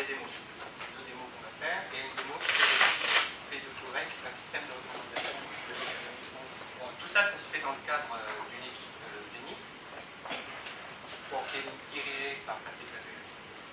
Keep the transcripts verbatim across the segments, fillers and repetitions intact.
démos. Deux démos qu'on va faire, et une démo sur P deux Correct, qui est un système de recommandation. Bon, tout ça, ça se fait dans le cadre euh, d'une équipe euh, Zénith, bon, qui est dirigée par Patrick Laveus.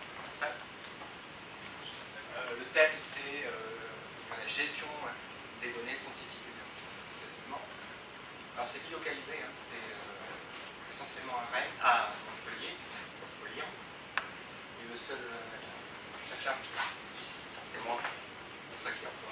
Euh, le thème, c'est euh, la gestion des données scientifiques essentiellement. Alors, c'est bilocalisé, hein, c'est euh, essentiellement à Rennes, à Montpellier, Montpellier. Et le seul euh, chercheur ici, c'est moi, c'est pour ça qu'il y a toi.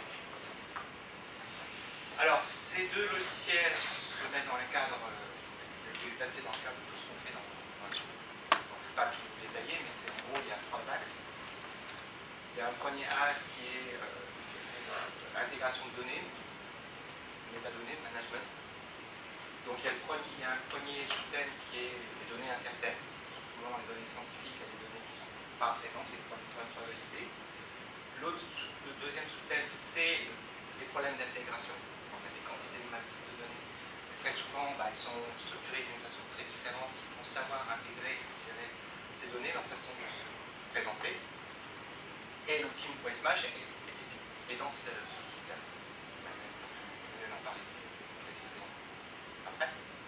Alors, ces deux logiciels se mettent dans le cadre, euh, je vais passer dans le cadre de tout ce qu'on fait dans, dans le. Je ne vais pas tout détailler, mais c'est en gros, il y a trois axes. Il y a un premier axe qui est euh, l'intégration de données, métadonnées, management. Donc il y a, le premier, il y a un premier sous-thème qui est les données incertaines. Souvent les données scientifiques, il y a des données qui ne sont pas présentes, les probabilités. L'autre, le deuxième sous-thème, c'est les problèmes d'intégration. On a des quantités de masse de données. Très souvent, bah, elles sont structurées d'une façon très différente. Il faut savoir intégrer ces données, leur façon de se présenter. Et l'outil Westmatch est, est, est dans ce, ce sous-thème. Je vais en parler précisément après.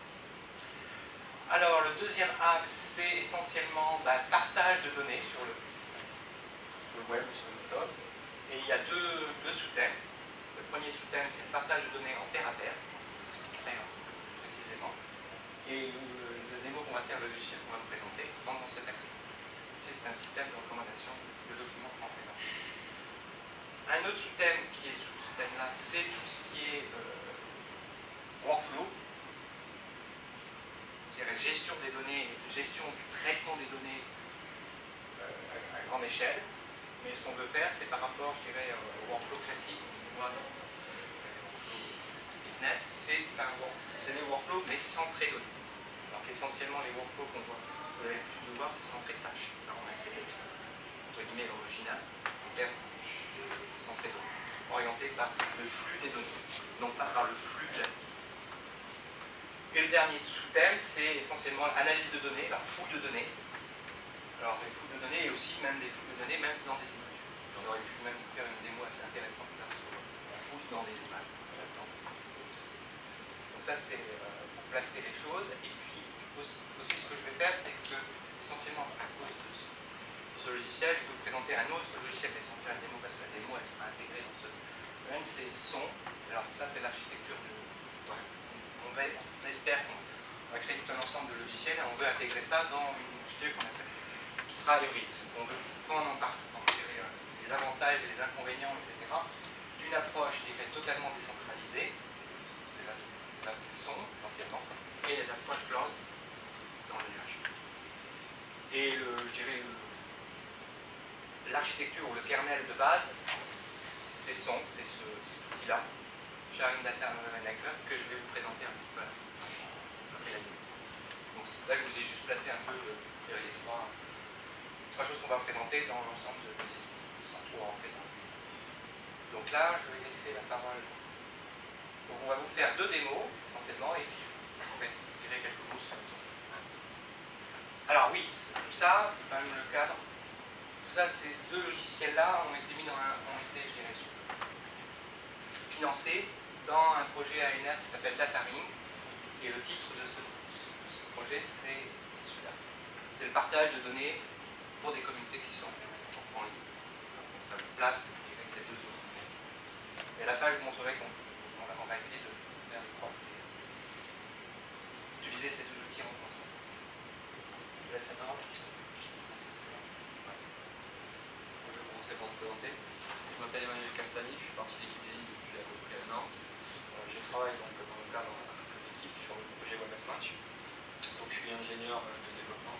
Alors, le deuxième axe, c'est essentiellement bah, partage de données sur le, le web ou sur le cloud. Et il y a deux, deux sous-thèmes. Le premier sous-thème, c'est le partage de données en pair à pair. Je l'expliquerai précisément. Et le, le démo qu'on va faire, le logiciel qu'on va vous présenter, rentre dans cet axe. C'est un système de recommandation de documents en présent. Un autre sous-thème qui est sous ce thème-là, c'est tout ce qui est euh, workflow, c'est-à-dire gestion des données, gestion du traitement des données euh, à grande échelle. Mais ce qu'on veut faire, c'est par rapport, je dirais, au workflow classique, au workflow business, c'est des workflows, mais centrés données. Donc essentiellement, les workflows qu'on voit, vous avez l'habitude de voir, c'est centré tâche. Alors on a essayé, entre guillemets, l'original, en termes centré données, orienté par le flux des données, non pas par le flux de la vie. Et le dernier sous-thème, c'est essentiellement l'analyse de données, la fouille de données. Alors les fouilles de données et aussi même des fouilles de données, même dans des images. On aurait pu même vous faire une démo assez intéressante là, on fouille dans des images. Donc ça c'est euh, pour placer les choses. Et puis aussi ce que je vais faire, c'est que essentiellement à cause de ce, de ce logiciel, je vais vous présenter un autre logiciel, mais sans faire la démo, parce que la démo elle sera intégrée dans ce domaine, c'est son. Alors ça c'est l'architecture de. Ouais. On, va, on espère qu'on va créer tout un ensemble de logiciels et on veut intégrer ça dans une architecture qu'on appelle qui sera hybride. On veut prendre en partie les avantages et les inconvénients, et cetera, d'une approche qui est totalement décentralisée, c'est là, là c'est son essentiellement, et les approches cloud dans le nuage. Et le, je dirais l'architecture ou le kernel de base, c'est son, c'est ce, cet outil-là, Sharing Data Manager, que je vais vous présenter un petit peu après la vidéo. Donc là, je vous ai juste placé un peu euh, les trois. Trois choses qu'on va présenter dans l'ensemble de ces équipes, sans trop rentrer dans. Donc là, je vais laisser la parole. Donc on va vous faire deux démos, essentiellement, et puis je vais tirer quelques mots sur le. Alors oui, tout ça, quand même le cadre, tout ça, ces deux logiciels-là ont été mis dans un, ont été, je dirais, financés dans un projet A N R qui s'appelle DataRing, et le titre de ce, ce projet, c'est celui-là. C'est le partage de données pour des communautés qui sont en ligne. Ça, ça place ces deux autres. Et à la fin, je vous montrerai qu'on on va, on va essayer de faire les trois. Utiliser ces deux outils en ensemble. Je laisse la parole. Ouais. Je vais commencer par me présenter. Je m'appelle Emmanuel Castagny, je suis partie de l'équipe des lignes depuis à peu près un an. Euh, je travaille donc dans le cadre de l'équipe sur le projet Websmatch. Donc je suis ingénieur de développement.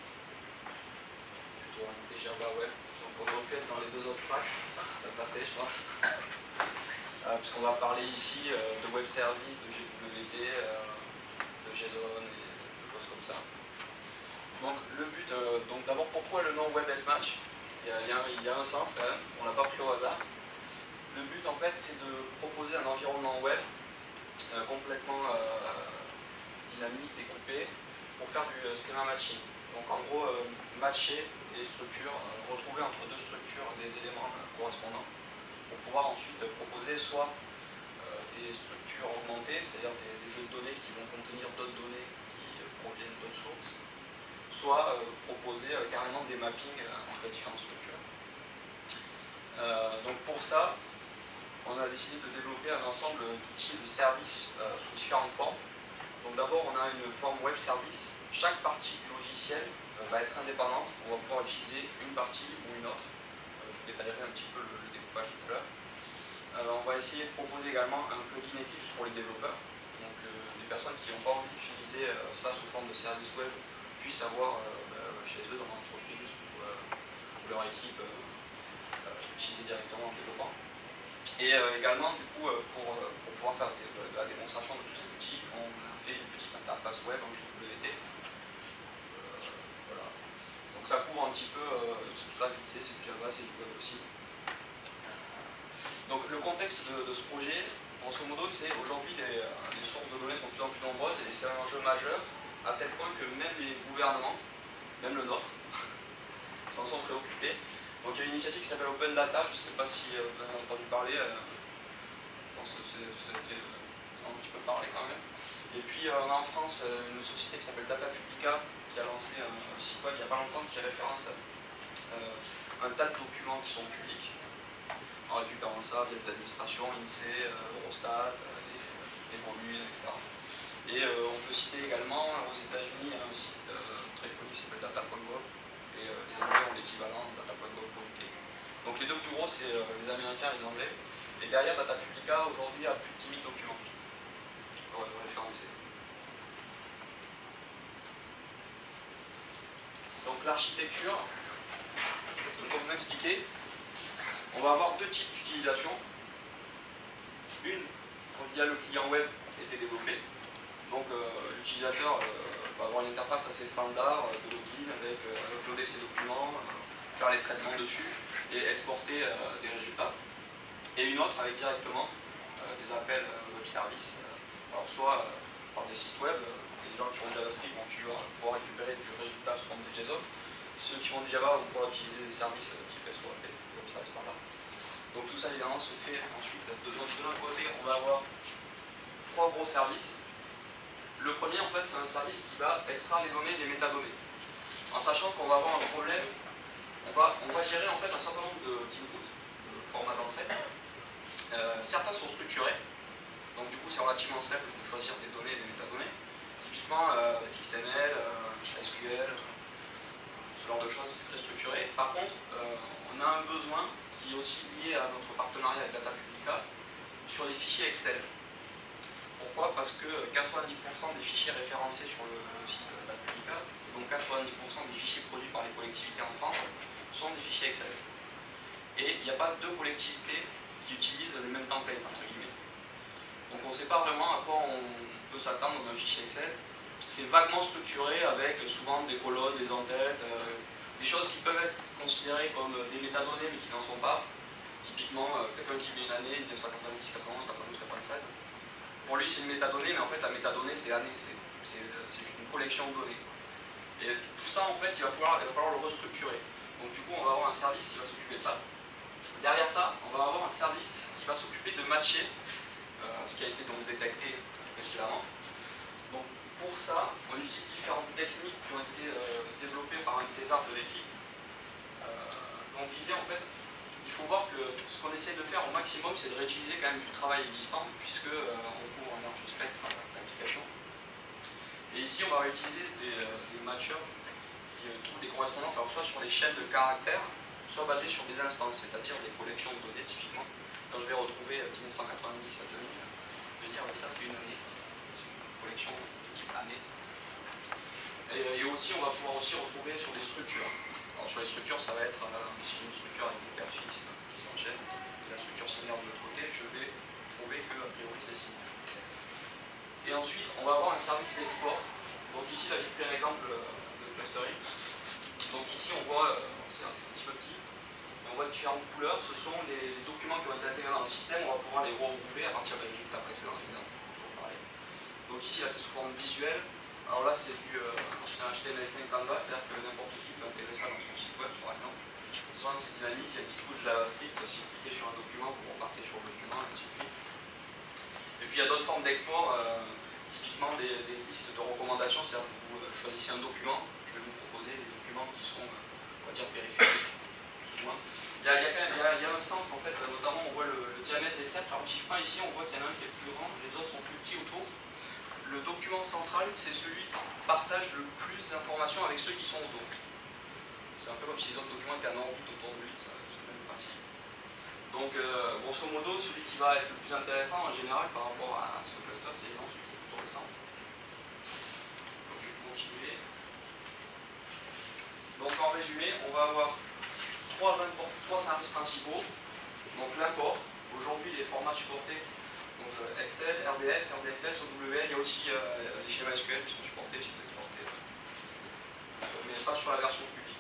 Orienté Java Web, donc on aurait pu être dans les deux autres tracks, ça passait je pense. euh, Puisqu'on va parler ici euh, de web service, de G W T, euh, de JSON et de choses comme ça. Donc le but, euh, donc d'abord pourquoi le nom Websmatch, il, il, il y a un sens quand même, on l'a pas pris au hasard. Le but en fait c'est de proposer un environnement web euh, complètement euh, dynamique, découpé, pour faire du euh, schema matching. Donc en gros, euh, matcher des structures, euh, retrouver entre deux structures des éléments euh, correspondants, pour pouvoir ensuite proposer soit euh, des structures augmentées, c'est-à-dire des, des jeux de données qui vont contenir d'autres données qui euh, proviennent d'autres sources, soit euh, proposer euh, carrément des mappings euh, entre les différentes structures. Euh, donc pour ça, on a décidé de développer un ensemble d'outils de services euh, sous différentes formes. Donc d'abord, on a une forme web service. Chaque partie du logiciel euh, va être indépendante. On va pouvoir utiliser une partie ou une autre. Euh, je vous détaillerai un petit peu le, le découpage tout à l'heure. Euh, on va essayer de proposer également un plugin Eclipse pour les développeurs. Donc euh, les personnes qui n'ont pas envie d'utiliser euh, ça sous forme de service web puissent avoir euh, bah, chez eux dans l'entreprise ou, euh, ou leur équipe euh, euh, utiliser directement en développant. Et euh, également, du coup, euh, pour, euh, pour pouvoir faire des, de la démonstration de tous ces outils, on a fait une petite interface web en J W T. Euh, voilà. Donc ça couvre un petit peu, euh, tout ça, je disais, c'est du Java, c'est du web aussi. Donc le contexte de, de ce projet, grosso modo, c'est aujourd'hui les, les sources de données sont de plus en plus nombreuses et c'est un enjeu majeur, à tel point que même les gouvernements, même le nôtre, s'en sont préoccupés. Donc il y a une initiative qui s'appelle Open Data, je ne sais pas si vous en avez entendu parler, euh, je pense que c'est un petit peu parlé quand même. Et puis euh, on a en France euh, une société qui s'appelle Data Publica qui a lancé un, un site web il n'y a pas longtemps qui référence euh, un tas de documents qui sont publics, en récupérant ça via des administrations, INSEE, euh, Eurostat, euh, les, les communes, et cetera. Et euh, on peut citer également aux États-Unis un site euh, très connu qui s'appelle data point gov. Et euh, les Anglais ont l'équivalent data point gov point U K. Donc les deux plus gros, c'est euh, les Américains et les Anglais. Et derrière, Data Publica, aujourd'hui, a plus de dix mille documents pour être référencés. Donc l'architecture, comme je vous expliqué, on va avoir deux types d'utilisation. Une, via le client web qui a été développé. Donc euh, l'utilisateur euh, va avoir une interface assez standard euh, de login avec euh, uploader ses documents, euh, faire les traitements dessus et exporter euh, des résultats. Et une autre avec directement euh, des appels euh, web service, euh, alors soit euh, par des sites web, euh, les gens qui font du JavaScript vont pouvoir récupérer du résultat sous forme de JSON. Ceux qui font du Java vont pouvoir utiliser des services euh, type S O A P, web service standard. Donc tout ça évidemment se fait ensuite de notre côté, on va avoir trois gros services. Le premier, en fait, c'est un service qui va extraire les données, les métadonnées. En sachant qu'on va avoir un problème, on va, on va gérer en fait un certain nombre d'inputs, de format d'entrée. Euh, certains sont structurés, donc du coup c'est relativement simple de choisir des données et des métadonnées. Typiquement euh, X M L, euh, S Q L, ce genre de choses, c'est très structuré. Par contre, euh, on a un besoin qui est aussi lié à notre partenariat avec Data Publica sur les fichiers Excel. Pourquoi? Parce que quatre-vingt-dix pour cent des fichiers référencés sur le site de Data Publica, donc quatre-vingt-dix pour cent des fichiers produits par les collectivités en France, sont des fichiers Excel. Et il n'y a pas deux collectivités qui utilisent le même template, entre guillemets. Donc on ne sait pas vraiment à quoi on peut s'attendre dans un fichier Excel. C'est vaguement structuré avec souvent des colonnes, des en-têtes, euh, des choses qui peuvent être considérées comme des métadonnées mais qui n'en sont pas. Typiquement, euh, quelqu'un qui met une année, mille neuf cent quatre-vingt-dix, quatre-vingt-onze, quatre-vingt-douze, quatre-vingt-treize. Pour lui, c'est une métadonnée, mais en fait, la métadonnée, c'est l'année, c'est juste une collection de données. Et tout ça, en fait, il va falloir, il va falloir le restructurer. Donc, du coup, on va avoir un service qui va s'occuper de ça. Derrière ça, on va avoir un service qui va s'occuper de matcher euh, ce qui a été donc détecté précédemment. Donc, pour ça, on utilise différentes techniques qui ont été euh, développées par un thésard de l'équipe. Euh, donc, l'idée, en fait, il faut voir que ce qu'on essaie de faire au maximum, c'est de réutiliser quand même du travail existant, puisque euh, on couvre un large spectre d'applications. Et ici, on va réutiliser des, euh, des matchers qui euh, trouvent des correspondances, alors soit sur des chaînes de caractères, soit basées sur des instances, c'est-à-dire des collections de données, typiquement. Quand je vais retrouver mille neuf cent quatre-vingt-dix à deux mille, je vais dire, bah, ça c'est une année, c'est une collection de type année. Et, et aussi, on va pouvoir aussi retrouver sur des structures. Alors sur les structures, ça va être, euh, si j'ai une structure avec des paires fixes qui s'enchaînent, et la structure similaire de l'autre côté, je vais trouver que, a priori, c'est similaire. Et ensuite, on va avoir un service d'export. Donc ici, là, j'ai pris un exemple de clustering. Donc ici, on voit, euh, c'est un, un petit peu petit, mais on voit différentes couleurs. Ce sont les documents qui ont été intégrés dans le système. On va pouvoir les regrouper à partir des résultats précédents, évidemment. Donc ici, là, c'est sous forme visuelle. Alors là, c'est du euh, H T M L cinq Canvas, c'est-à-dire que n'importe qui peut intégrer ça dans son site web. JavaScript, si vous cliquez sur un document, vous repartez sur le document, et ainsi de suite. Et puis il y a d'autres formes d'export, euh, typiquement des, des listes de recommandations, c'est-à-dire que vous choisissez un document, je vais vous proposer des documents qui sont, on va dire, périphériques, plus ou moins. Il y a, il y a, quand même, il y a, il y a un sens, en fait, notamment on voit le, le diamètre des cercles, par le chiffre un ici, on voit qu'il y en a un qui est plus grand, les autres sont plus petits autour. Le document central, c'est celui qui partage le plus d'informations avec ceux qui sont autour. C'est un peu comme si les autres documents étaient en orbite autour de lui, c'est le même principe. Donc, euh, grosso modo, celui qui va être le plus intéressant en général par rapport à ce cluster, c'est évidemment celui qui est plutôt récent. Donc, je vais continuer. Donc, en résumé, on va avoir trois, trois services principaux. Donc, l'import. Aujourd'hui, les formats supportés, donc Excel, R D F, R D F S, O W L, il y a aussi euh, les schémas S Q L qui sont supportés, si vous êtes supportés. Mais pas sur la version publique.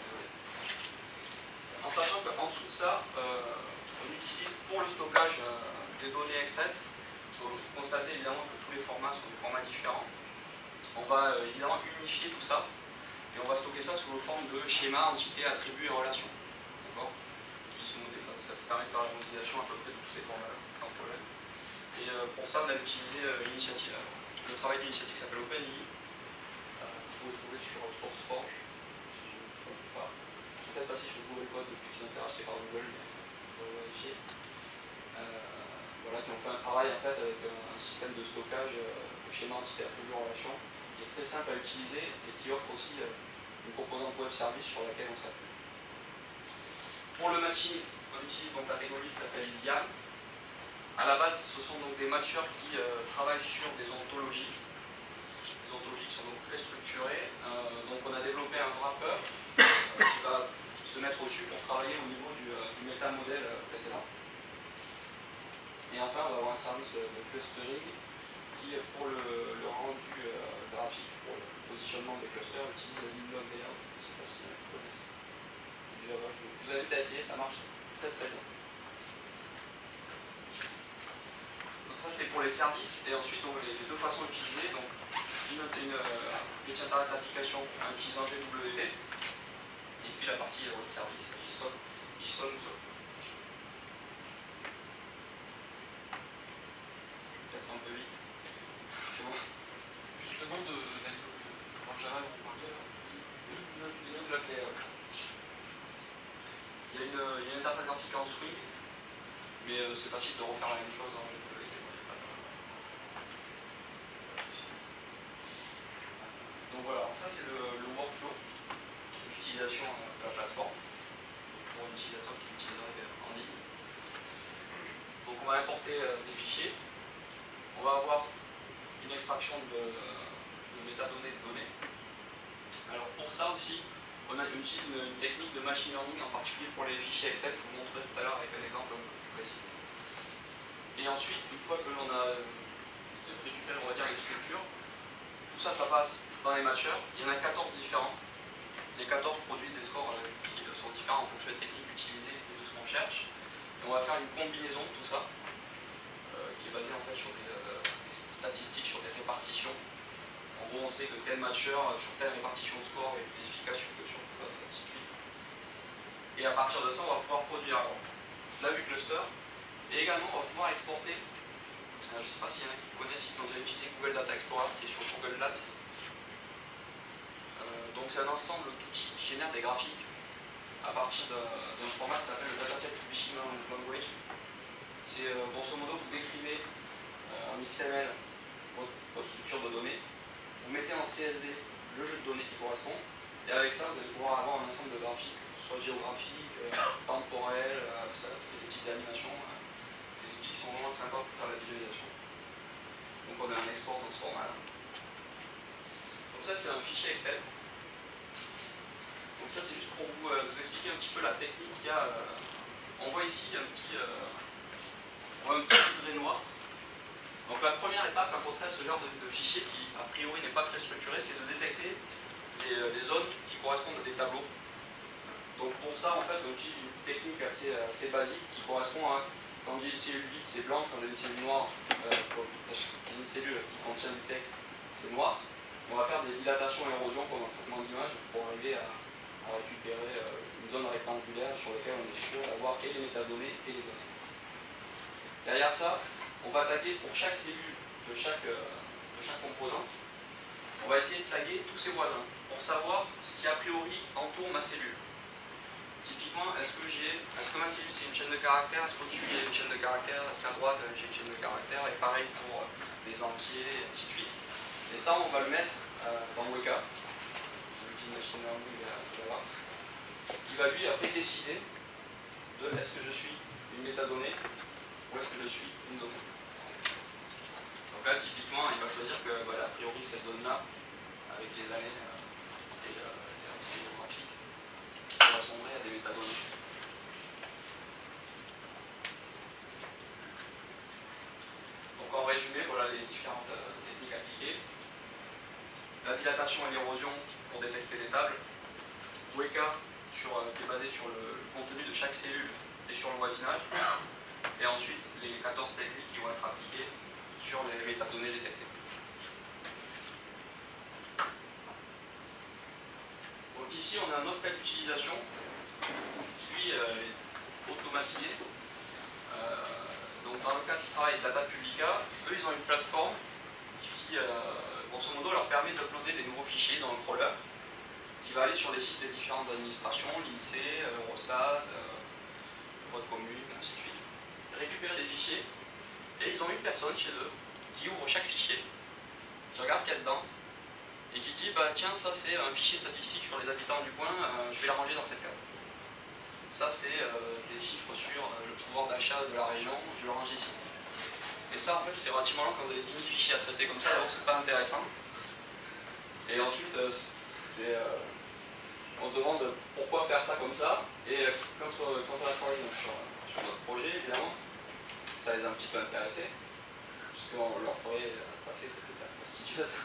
En sachant qu'en dessous de ça, euh, on utilise pour le stockage euh, des données extraites. Vous constatez évidemment que tous les formats sont des formats différents. On va euh, évidemment unifier tout ça et on va stocker ça sous forme de schémas, entités, attributs et relations. D'accord ? Qui sont des, ça se permet de faire la modélisation à peu près de tous ces formats-là, sans problème. Et euh, pour ça, on a utilisé euh, l'initiative. Le travail d'initiative s'appelle OpenII. Euh, vous pouvez le trouver sur SourceForge, si je ne me trompe pas. Je suis peut-être passé sur Google Code depuis qu'ils ont été rachetés par Google, mais il faut vérifier. Euh, voilà, qui ont fait un travail en fait avec un système de stockage, euh, de schéma entité attribut relation, qui est très simple à utiliser et qui offre aussi euh, une composante web service sur laquelle on s'appuie. Pour le matching, on utilise donc la technologie qui s'appelle YAM. À la base, ce sont donc des matcheurs qui euh, travaillent sur des ontologies, des ontologies qui sont donc très structurées. Euh, donc on a développé un wrapper euh, qui va se mettre au-dessus pour travailler au niveau du, euh, du métamodèle euh, précédent. Et enfin, on va avoir un service de clustering qui, pour le, le rendu euh, graphique, pour le positionnement des clusters, utilise Liblob Layout. Je ne sais pas si vous connaissez. Du Java, je vous invite à essayer, ça marche très très bien. Donc ça c'était pour les services, et ensuite on les, les deux façons d'utiliser. Donc une, une, une internet d'application en utilisant G W T, et puis la partie web service, JSON, JSON ou SOAP. Un peu vite. C'est bon. Juste le nom de dans Java, on parlait là. Liblob Layout. Il y a une, il y a une interface graphique en Swing, mais euh, c'est facile de refaire la même chose en G W T. Donc voilà, ça c'est le, le workflow d'utilisation de la plateforme pour un utilisateur qui l'utiliserait en ligne. Donc on va importer des fichiers. On va avoir une extraction de, de métadonnées de données. Alors pour ça aussi, on a utilisé une, une technique de machine learning, en particulier pour les fichiers Excel, je vous montrerai tout à l'heure avec un exemple précis. Et ensuite, une fois que l'on a récupéré, on va dire, les structures, tout ça, ça passe dans les matchers. Il y en a quatorze différents. Les quatorze produisent des scores qui sont différents en fonction des techniques utilisées et de ce qu'on cherche. Et on va faire une combinaison de tout ça, euh, qui est basée en fait sur des, euh, des statistiques, sur des répartitions. En gros, on sait que tel matcher sur telle répartition de score est plus efficace que sur tout l'autre, et ainsi de suite. Et à partir de ça, on va pouvoir produire alors, la vue cluster, et également on va pouvoir exporter. Je ne sais pas s'il y en a qui connaissent, si vous avez utilisé Google Data Explorer, qui est sur Google Lat. Euh, donc c'est un ensemble d'outils qui génèrent des graphiques à partir d'un format qui s'appelle le Dataset Publishing Language. C'est euh, grosso modo, vous décrivez euh, en X M L votre, votre structure de données, vous mettez en C S V le jeu de données qui correspond, et avec ça vous allez pouvoir avoir un ensemble de graphiques, que ce soit géographique, euh, temporel, euh, ça, ça fait des petites animations. Euh, ces outils sont vraiment sympas pour faire la visualisation. Donc on a un export dans ce format là. Donc ça c'est un fichier Excel. Donc ça c'est juste pour vous, euh, vous expliquer un petit peu la technique qu'il y a. Euh, on voit ici un petit, euh, on voit un petit liseré noir. Donc la première étape, à contraire ce genre de, de fichier qui a priori n'est pas très structuré, c'est de détecter les, les zones qui correspondent à des tableaux. Donc pour ça en fait on utilise une technique assez, assez basique qui correspond à, quand j'ai une cellule vide c'est blanc, quand j'ai une cellule noire, euh, une cellule qui contient du texte c'est noir. On va faire des dilatations et érosions pendant le traitement d'image pour arriver à, à récupérer une zone rectangulaire circulaire sur lequel on est sûr d'avoir et les métadonnées et les données. Derrière ça, on va taguer pour chaque cellule de chaque, euh, de chaque composante, on va essayer de taguer tous ses voisins pour savoir ce qui a priori entoure ma cellule. Typiquement, est-ce que, j'ai, est-ce que ma cellule c'est une chaîne de caractères, est-ce qu'au-dessus il y a une chaîne de caractères, est-ce qu'à droite j'ai une chaîne de caractères, et pareil pour les entiers, et ainsi de suite. Et ça, on va le mettre euh, dans Weka, l'outil de machine learning qui va lui après décider de est-ce que je suis une métadonnée ou est-ce que je suis une donnée. Donc là, typiquement, il va choisir que, voilà, a priori, cette zone-là, avec les années euh, et euh, les renseignements géographiques, correspondrait à des métadonnées. Donc en résumé, voilà les différentes euh, techniques appliquées. La dilatation et l'érosion pour détecter les tables. Weka, sur, euh, qui est basé sur le, le contenu de chaque cellule et sur le voisinage. Et ensuite, les quatorze techniques qui vont être appliquées sur les métadonnées détectées. Donc ici, on a un autre cas d'utilisation qui, lui, euh, est automatisé. Euh, donc dans le cas du travail Data Publica, eux, ils ont une plateforme qui, euh, grosso modo, leur permet d'uploader des nouveaux fichiers dans le crawler, qui va aller sur les sites des différentes administrations, l'INSEE, Eurostat, euh, Code commune, ainsi de suite, récupérer des fichiers, et ils ont une personne chez eux qui ouvre chaque fichier, qui regarde ce qu'il y a dedans, et qui dit, bah tiens, ça c'est un fichier statistique sur les habitants du coin, euh, je vais la ranger dans cette case. Ça c'est euh, des chiffres sur euh, le pouvoir d'achat de la région, je vais le ranger ici. Et ça, en fait, c'est relativement long quand vous avez dix mille fichiers à traiter comme ça, donc c'est pas intéressant. Et ensuite, euh, c'est... Euh, on se demande pourquoi faire ça comme ça, et quand, euh, quand on a travaillé donc, sur, sur notre projet, évidemment, ça les a un petit peu intéressés, puisqu'on leur ferait passer cette étape fastidieuse.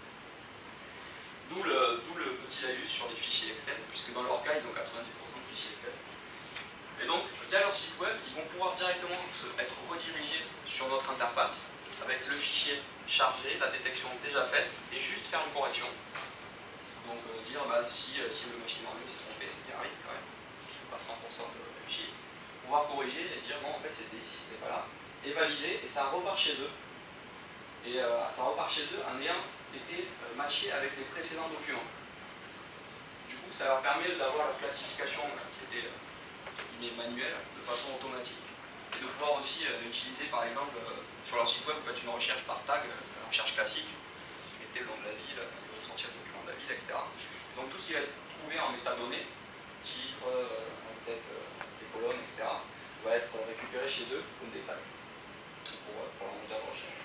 D'où le, d'où le petit laïus sur les fichiers Excel, puisque dans leur cas, ils ont quatre-vingt-dix pour cent de fichiers Excel. Et donc, via leur site web, ils vont pouvoir directement se, être redirigés sur notre interface, avec le fichier chargé, la détection déjà faite, et juste faire une correction. Donc euh, dire bah, si, euh, si le machine learning s'est trompé, ce qui arrive quand même, pas cent pour cent de réussite, pouvoir corriger et dire non en fait c'était ici, c'était pas là, et valider, et ça repart chez eux. Et euh, ça repart chez eux en ayant été euh, matché avec les précédents documents. Du coup ça leur permet d'avoir la classification euh, qui était euh, manuelle de façon automatique, et de pouvoir aussi euh, utiliser par exemple euh, sur leur site web, vous faites une recherche par tag, euh, recherche classique, vous mettez le nom de la ville, le ressortir le document de la ville, et cetera. Donc tout ce qui va être trouvé en métadonnées, chiffres, euh, peut-être euh, les colonnes, et cetera, va être récupéré chez eux comme des tags pour, pour la montée de recherche.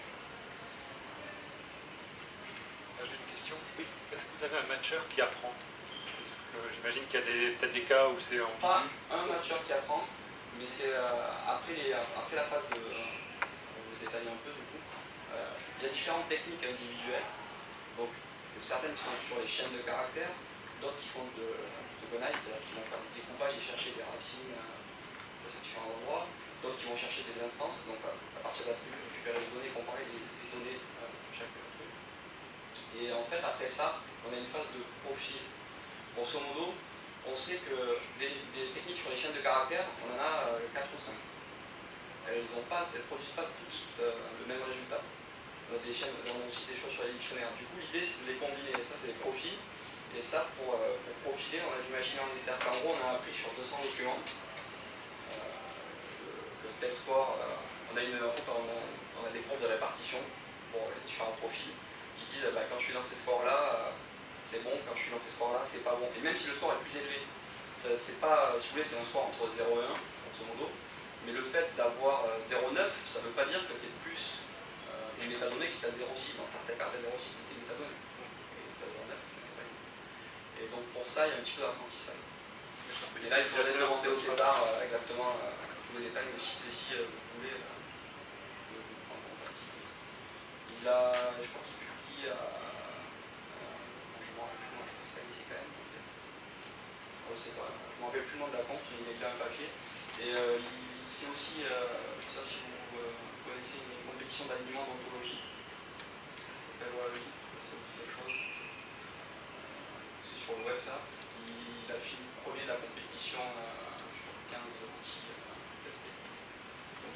J'ai une question. Oui. Est-ce que vous avez un matcheur qui apprend? euh, J'imagine qu'il y a des, peut-être des cas où c'est ambigu. Pas un matcheur qui apprend, mais c'est euh, après, les, après la phase de... Euh, je vais détailler un peu du coup. Euh, il y a différentes techniques individuelles. Donc, certaines qui sont sur les chaînes de caractères, d'autres qui font de tokenize, c'est-à-dire qui vont faire du découpage et chercher des racines euh, à ces différents endroits, d'autres qui vont chercher des instances, donc à, à partir d'attributs, récupérer les données, comparer les, les données euh, de chaque truc. Et en fait, après ça, on a une phase de profil. Grosso modo, on sait que des, des techniques sur les chaînes de caractères, on en a euh, quatre ou cinq. Elles ne produisent pas toutes euh, le même résultat. Des chaînes, on a aussi des choses sur les dictionnaires. Du coup, l'idée, c'est de les combiner. Et ça, c'est des profils. Et ça, pour, euh, pour profiler, on a du machine learning. C'est-à-dire qu'en gros, on a appris sur deux cents documents euh, le, le test score. Euh, on, a une, en fait, on, a, on a des groupes de répartition pour les différents profils qui disent bah, quand je suis dans ces scores-là, euh, c'est bon. Quand je suis dans ces scores-là, c'est pas bon. Et même si le score est plus élevé, c'est pas, si vous voulez, c'est un score entre zéro et un, grosso modo. Mais le fait d'avoir euh, zéro virgule neuf, ça ne veut pas dire que tu es plus une métadonnée qui est à zéro virgule six, dans certains cas à zéro virgule six c'était une métadonnée. Et à zéro virgule neuf, tu n'es pas une. Et donc pour ça, il y a un petit peu d'apprentissage. Et là, il faudrait demander au César euh, exactement euh, tous les détails, mais si c'est si euh, vous voulez, euh, je vous prends en contact. Il a, je crois qu'il publie à. Euh, je ne me rappelle plus, moi, je pense pas ici quand même. Donc, euh, je ne me rappelle plus le nom de la compte, mais il a bien un papier. Et euh, c'est aussi, euh, ça si vous euh, connaissez une compétition d'alignement d'ontologie, ça s'appelle O A V I, ça vous dit quelque chose. C'est sur le web ça. Il a fini premier de la compétition euh,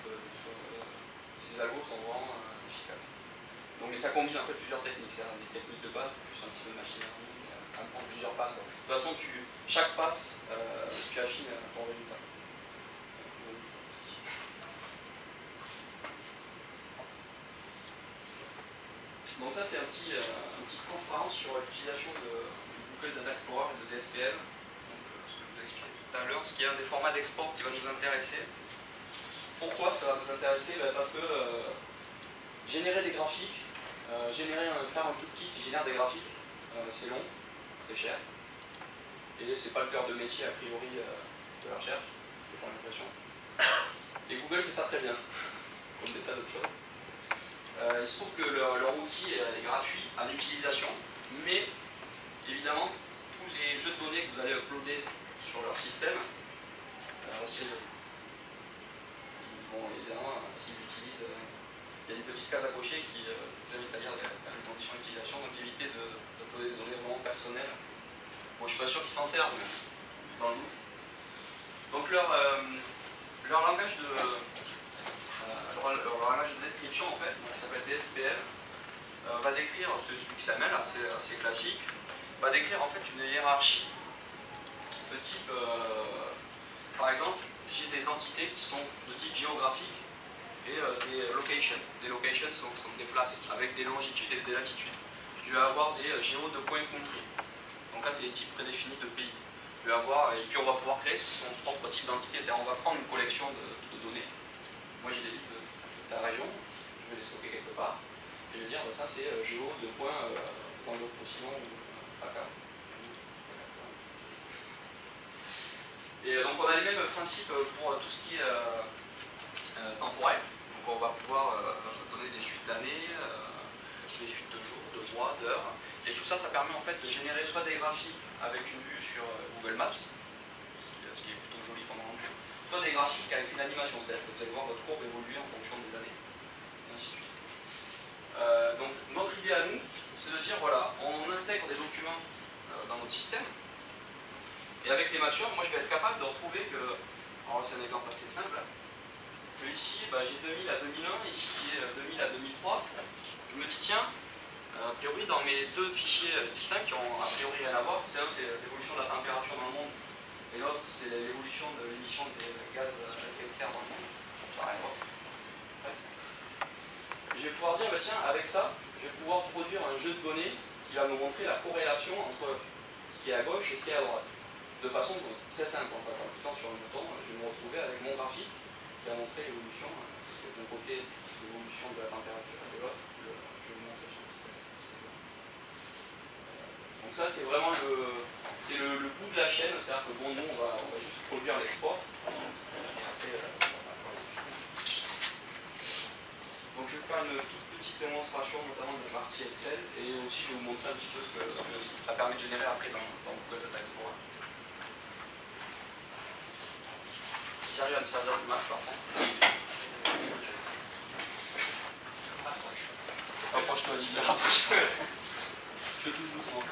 euh, sur, euh, ces algos sont vraiment euh, efficaces. Donc, mais ça combine en fait plusieurs techniques, c'est-à-dire des techniques de base, plus un petit peu de machine learning, euh, en plusieurs passes. Quoi. De toute façon, tu, chaque passe, euh, tu affines ton résultat. Donc ça c'est un petit, euh, une petite transparence sur l'utilisation de, de Google Data Explorer et de D S P M. Donc, euh, ce que je vous expliquais tout à l'heure, ce qui est un des formats d'export qui va nous intéresser. Pourquoi ça va nous intéresser? Ben parce que euh, générer des graphiques, euh, générer un, faire un tout petit qui génère des graphiques, euh, c'est long, c'est cher. Et c'est pas le cœur de métier a priori euh, de la recherche, j'ai pas l'impression. Et Google fait ça très bien, comme des tas d'autres choses. Euh, il se trouve que leur, leur outil est, est gratuit en utilisation, mais évidemment, tous les jeux de données que vous allez uploader sur leur système euh, restent chez eux. Bon, évidemment, s'ils l'utilisent, euh, il y a des petites cases à cocher qui euh, vous invitent à lire les, les conditions d'utilisation, donc évitez d'uploader des données vraiment personnelles. Bon, je ne suis pas sûr qu'ils s'en servent, mais dans le doute. Donc leur, euh, leur langage de... Euh, leur, leur langage de description en fait, qui s'appelle D S P M, euh, va décrire, c'est du X M L, assez, assez classique, va décrire en fait une hiérarchie de type, euh, par exemple, j'ai des entités qui sont de type géographique et euh, des locations. Des locations sont, sont des places avec des longitudes et des latitudes. Je vais avoir des euh, géos de points country. Donc là c'est des types prédéfinis de pays. Je vais avoir, et puis on va pouvoir créer son propre type d'entité, c'est-à-dire on va prendre une collection de, de données. Moi j'ai des livres de, de ta région, je vais les stocker quelque part, et je vais dire bah, ça c'est euh, géo de points euh, dans le Roussillon ou euh, A C A. Et donc on a les mêmes principes pour tout ce qui est euh, euh, temporel. Donc on va pouvoir euh, donner des suites d'années, euh, des suites de jours, de mois, d'heures. Et tout ça, ça permet en fait de générer soit des graphiques avec une vue sur euh, Google Maps, ce qui est plutôt joli pendant l'enjeu, soit des graphiques avec une animation, c'est-à-dire que vous allez voir votre courbe évoluer en fonction des années, et ainsi de suite. Euh, donc notre idée à nous, c'est de dire voilà, on intègre des documents euh, dans notre système, et avec les matchers, moi je vais être capable de retrouver que, alors c'est un exemple assez simple, que ici bah, j'ai deux mille à deux mille un, ici j'ai deux mille à deux mille trois, je me dis tiens, a priori dans mes deux fichiers distincts qui ont a priori rien à voir, c'est un c'est l'évolution de la température dans le monde, et l'autre c'est l'évolution de l'émission des gaz à effet de serre dans le monde, ça n'a rien à voir. Je vais pouvoir dire, bah, tiens, avec ça, je vais pouvoir produire un jeu de données qui va me montrer la corrélation entre ce qui est à gauche et ce qui est à droite. De façon très simple, en fait, en cliquant sur un bouton, je vais me retrouver avec mon graphique qui a montré l'évolution, d'un côté l'évolution de la température, de l'autre, je vais vous montrer sur ce. Donc ça c'est vraiment le, c'est le, le bout de la chaîne, c'est-à-dire que bon, nous on va, on va juste produire l'export, et après euh, on va parler dessus. Donc je vais vous faire une toute petite démonstration, notamment de la partie Excel, et aussi je vais vous montrer un petit peu ce que, ce que ça permet de générer après dans, dans Google Data Explorer. Si j'arrive à me servir du Mac par contre. Approche-toi Lily, approche-toi. Je fais tout doucement.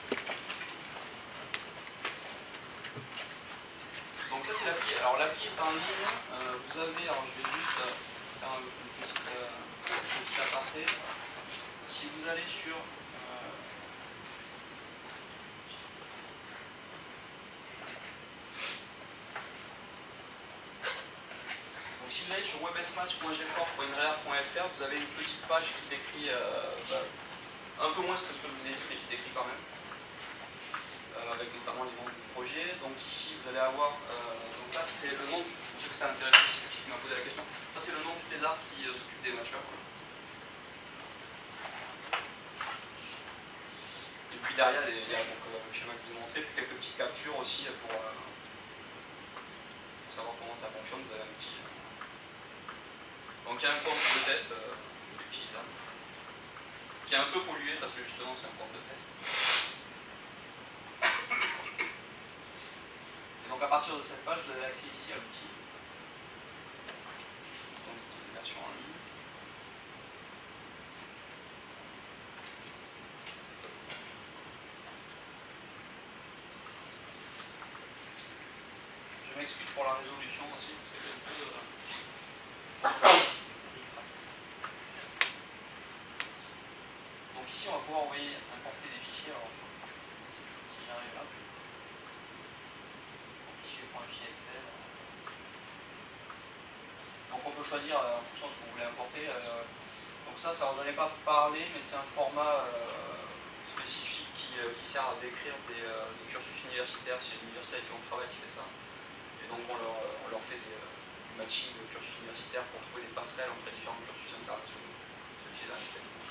Donc ça c'est l'appli. Alors l'appli est en ligne. Euh, vous avez, alors je vais juste euh, faire une petite, euh, une petite aparté. Si vous allez sur euh, donc si vous allez sur websmatch point geforge point n r e a point f r, vous avez une petite page qui décrit euh, bah, un peu moins que ce que je vous ai dit, mais qui décrit quand même. Euh, avec notamment les noms du projet. Donc ici vous allez avoir, euh, donc là c'est le nom, du, pour ceux que ça intéresse aussi, qui m'a posé la question, ça c'est le nom du thésard qui euh, s'occupe des matchers. Et puis derrière il y a donc, euh, le schéma que je vous ai montré, puis quelques petites captures aussi pour, euh, pour savoir comment ça fonctionne. Vous avez un petit. Euh... Donc il y a un compte de test euh, utilisable, qui est un peu pollué parce que justement c'est un compte de test. Et donc à partir de cette page, vous avez accès ici à l'outil. Donc une version en ligne. Je m'excuse pour la résolution aussi, parce que c'est un peu... Euh... Donc ici, on va pouvoir envoyer, importer des fichiers. Alors, s'il arrive là. Fichier Excel. Donc on peut choisir euh, en fonction de ce que vous voulez importer. Euh, donc ça, ça on n'en est pas parlé, mais c'est un format euh, spécifique qui, euh, qui sert à décrire des, euh, des cursus universitaires. C'est l'université avec qui on travaille qui fait ça. Et donc on leur, on leur fait des, euh, du matching de cursus universitaires pour trouver des passerelles entre les différents cursus internationaux. C'est là,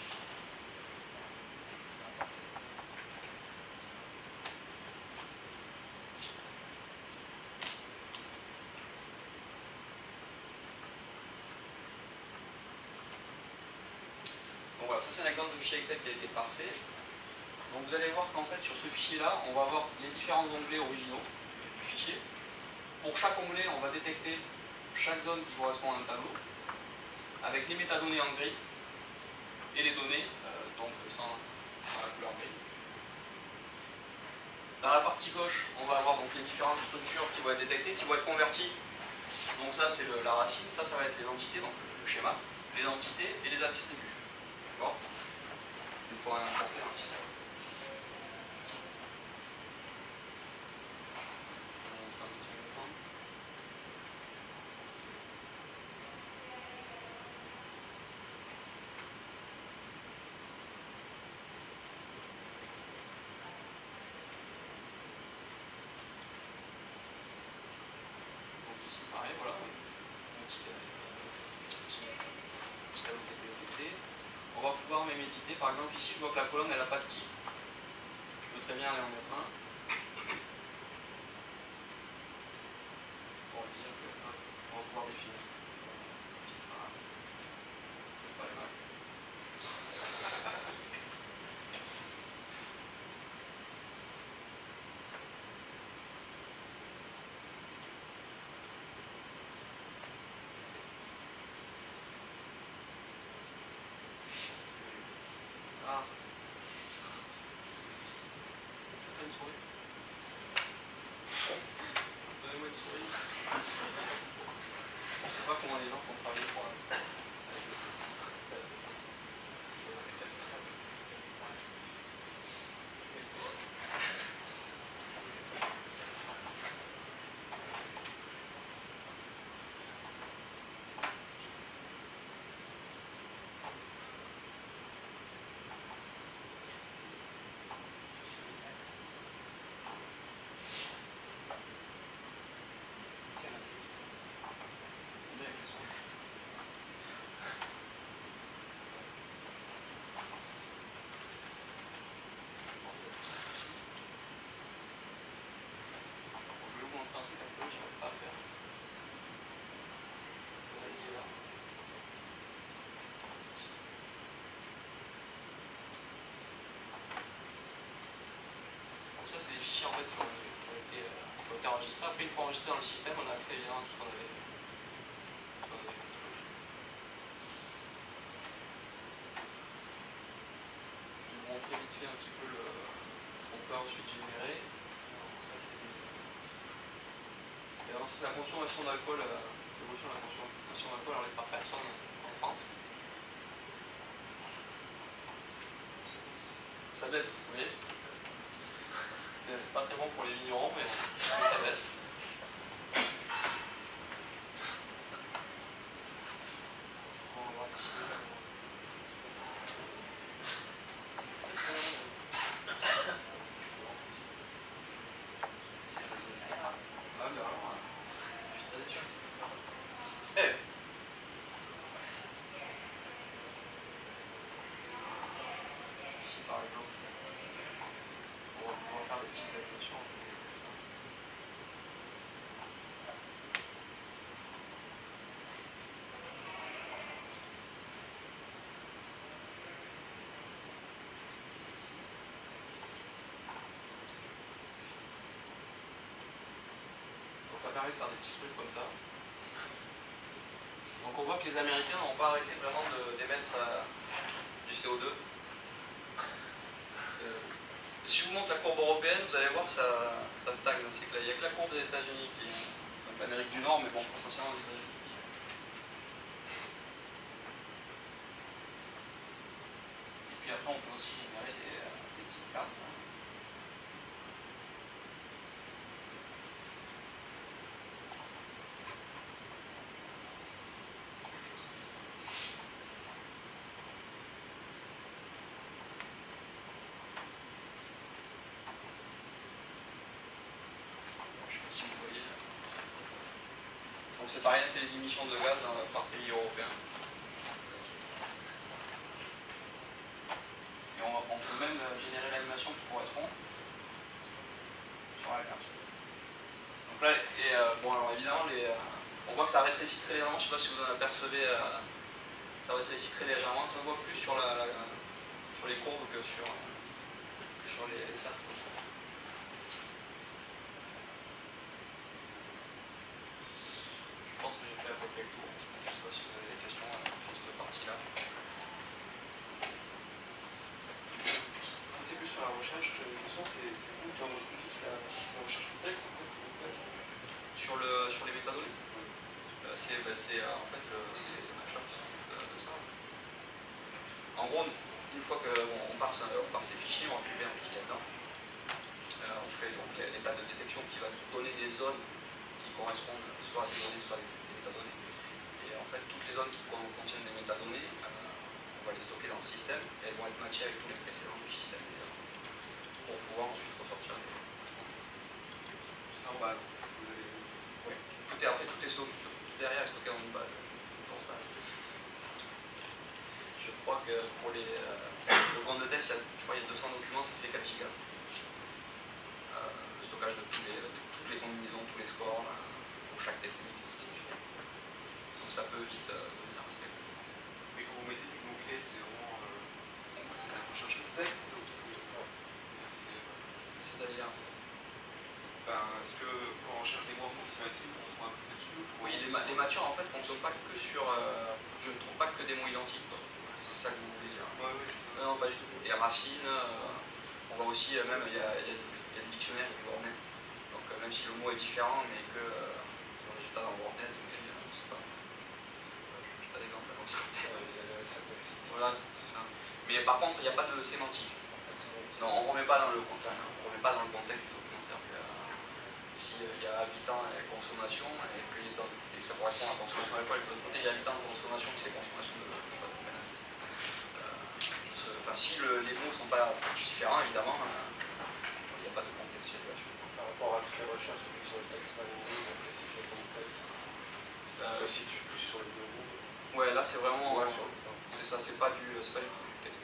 donc voilà, ça c'est un exemple de fichier Excel qui a été parsé. Donc vous allez voir qu'en fait sur ce fichier-là, on va avoir les différents onglets originaux du fichier. Pour chaque onglet, on va détecter chaque zone qui correspond à un tableau, avec les métadonnées en gris et les données, euh, donc sans, sans la couleur gris. Dans la partie gauche, on va avoir donc les différentes structures qui vont être détectées, qui vont être converties. Donc ça c'est la racine, ça ça va être les entités, donc le schéma, les entités et les attributs. D'accord ? Il faut importer dans le système. Pareil, voilà, un petit tableau qui a été détecté. On va pouvoir même éditer, par exemple ici je vois que la colonne elle n'a pas de titre. Je peux très bien aller en mettre un. Pour dire que on va pouvoir définir. Voilà. Pas les mains. Ah. T'as une souris? Donnez-moi une souris. Je sais pas comment les gens font travailler pour la... Donc ça c'est des fichiers en fait qui ont, qui ont, été, euh, qui ont été enregistrés. Après une fois enregistrés dans le système, on a accès évidemment à tout ce qu'on avait, qu avait construit. Je vais vous montrer vite fait un petit peu le qu'on peut ensuite générer. Donc ça c'est des... Alors ça c'est la consommation d'alcool, euh, l'évolution de la consommation d'alcool enlevée par personne en France. Ça baisse, vous voyez. C'est pas très bon pour les vignerons, mais ça baisse. On va voir ici. Ah, mais alors, je suis très déçu. Eh! Ici, par exemple. On va pouvoir faire des petites évolutions en fait comme ça. Donc ça permet de faire des petits trucs comme ça. Donc on voit que les Américains n'ont pas arrêté vraiment d'émettre euh, du C O deux. Euh, Si je vous montre la courbe européenne, vous allez voir que ça, ça stagne. Il n'y a que la courbe des États-Unis qui est. Enfin, l'Amérique du Nord, mais bon, essentiellement les États-Unis qui, puis après, on peut aussi générer des, des petites cartes. Donc c'est pareil, c'est les émissions de gaz hein, par pays européen. Et on, on peut même générer l'animation qui correspond sur la carte. Donc là, et, euh, bon alors évidemment, les, euh, on voit que ça rétrécit très légèrement, je ne sais pas si vous en apercevez, euh, ça rétrécit très légèrement, ça se voit plus sur, la, la, sur les courbes que sur, que sur les, les cercles. Je pense que j'ai fait à peu près le tour. Je ne sais pas si vous avez des questions sur cette partie-là. C'est plus sur la recherche, j'avais une question, c'est où dans notre outil qui a la recherche de texte en fait, sur, le, sur les métadonnées oui. euh, C'est bah, euh, en fait le, les matchers qui s'occupent de, de ça. En gros, une fois qu'on bon, part, on part ces fichiers, on récupère tout ce qu'il y a dedans. Euh, on fait donc l'état de détection qui va nous donner des zones qui correspondent soit à des données, soit à des métadonnées. Et en fait, toutes les zones qui contiennent des métadonnées, euh, on va les stocker dans le système et elles vont être matchées avec tous les précédents du système déjà, pour pouvoir ensuite ressortir des réponses. Ça en bas, vous avez... Oui, tout est, après tout est stocké, tout derrière est stocké dans une base. Je crois que pour les, euh, le compte de test, il y a, je crois, il y a deux cents documents, ça fait quatre gigas. Euh, le stockage de tous les, toutes les combinaisons, tous les scores, euh, pour chaque technique. Donc ça peut vite euh, devenir assez. Mais quand vous mettez du mot-clé, c'est vraiment euh, c'est la recherche de texte ou c'est-à-dire enfin, est-ce que quand on cherche des mots approximatifs, on trouve un peu dessus? Oui, les, ma les matchers en fait fonctionnent pas que sur. Euh, je ne trouve pas que des mots identiques. C'est ça que vous voulez dire. Ouais, ouais, non, non, pas du tout. Et racines, euh, on va aussi, euh, même, il y a, y, a, y a le dictionnaire du WordNet. Donc, euh, même si le mot est différent, mais que euh, le résultat dans le WordNet, je ne sais pas. Je n'ai pas d'exemple comme ça. Voilà, c'est ça. Mais par contre, il n'y a pas de sémantique. Non, on ne remet pas dans le, enfin, on remet pas dans le contexte du document. C'est-à-dire que euh, s'il y a habitants et consommation, et que, dans, et que ça correspond à la consommation à l'école, et que de l'autre côté, il y a habitants et consommation, que c'est consommation de. Enfin, si le, les mots ne sont pas différents, évidemment, il n'y a pas de contextualisation. Par rapport à toutes les recherches sur le texte, la classification de texte, euh, se situe plus sur les deux mots. Ouais, là c'est vraiment. Ouais, euh, c'est ça, c'est pas du pas du tout du texte.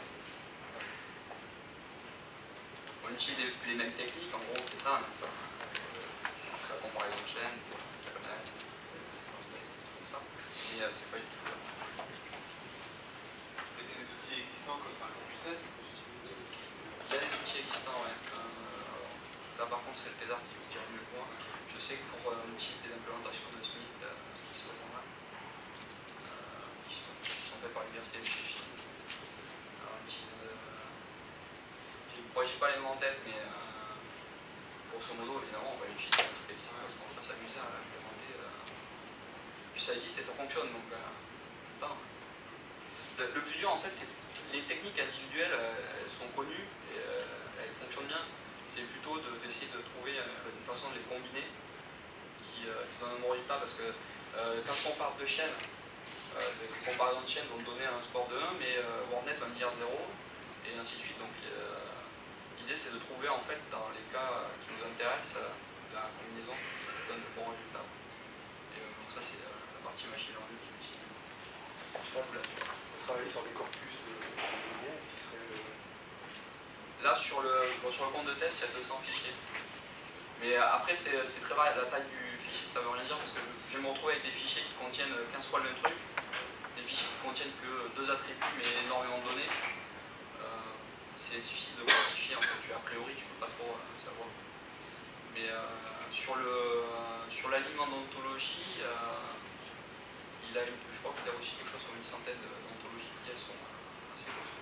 On utilise les, les mêmes techniques, en gros, c'est ça. Enfin, euh, la comparaison de chaîne, comme ça. Mais euh, c'est pas du tout. Euh, Et c'est des outils existants comme par exemple Lucene que vous utilisez? Il y a des outils existants, ouais. Euh, là par contre c'est le T E S A R qui vous tire mieux que moi. Je sais que pour euh, on utilise des implémentations de Smith, euh, ce qui se passe en là, euh, qui, sont, qui sont faites par l'université de Sheffield. Alors on utilise. Euh, bon, j'ai pas les noms en tête, mais euh, grosso modo évidemment on va utiliser un truc existant parce qu'on va pas s'amuser à l'implémenter. Euh, puis ça existe et ça fonctionne donc euh, pas. Le, le plus dur en fait c'est les techniques individuelles, euh, elles sont connues et euh, elles fonctionnent bien. C'est plutôt d'essayer de, de trouver euh, une façon de les combiner qui, euh, qui donne un bon résultat parce que euh, quand je compare deux chaînes, euh, les comparaisons de chaînes vont me donner un score de un, mais euh, WordNet va me dire zéro et ainsi de suite. Donc euh, l'idée c'est de trouver en fait dans les cas qui nous intéressent la combinaison qui donne le bon résultat. Et euh, donc ça c'est euh, la partie machine learning qui est utile. Travailler sur des corpus de données qui seraient. Euh... Là, sur le, bon, sur le compte de test, il y a deux cents fichiers. Mais euh, après, c'est très varié. La taille du fichier, ça veut rien dire parce que je, je vais me retrouver avec des fichiers qui contiennent quinze fois le même truc, des fichiers qui contiennent que deux attributs mais énormément de données. Euh, c'est difficile de quantifier. En fait, tu, a priori, tu ne peux pas trop euh, savoir. Mais euh, sur le sur l'alignement d'ontologie, euh, il a, je crois qu'il y a aussi quelque chose comme une centaine d'ontologies qui elles sont euh, assez grosses.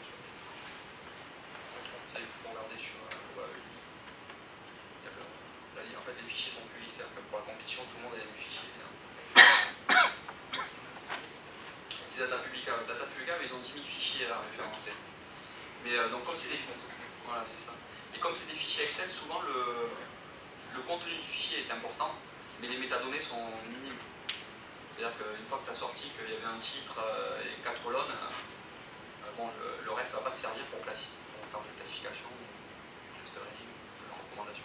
Ça, il faut regarder sur euh, ouais, oui. Il y a le, là, en fait, les fichiers sont publics, c'est-à-dire que pour la compétition, tout le monde a les fichiers. C'est Data Publica. Data Publica, mais ils ont dix mille fichiers à référencer. Mais euh, donc comme c'est des, voilà, c'est ça. Et comme c'est des fichiers Excel, souvent le, le contenu du fichier est important, mais les métadonnées sont minimes. C'est-à-dire qu'une fois que tu as sorti qu'il y avait un titre euh, et quatre colonnes, euh, bon, le, le reste ne va pas te servir pour, pour faire de la classification, du clustering, de la recommandation.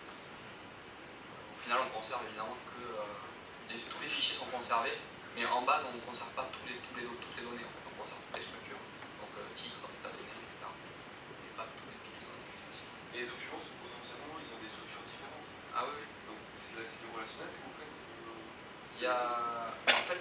Au final, on conserve évidemment que euh, les, tous les fichiers sont conservés, mais en base, on ne conserve pas tous les, tous les, toutes les données, en fait. On conserve toutes les structures, donc euh, titre, métadonnées, et cetera. Et pas tous les, toutes les données. Et les documents sont potentiellement, ils ont des structures différentes. Ah oui, oui. Donc c'est de la du relationnel en fait. Il y a... En fait,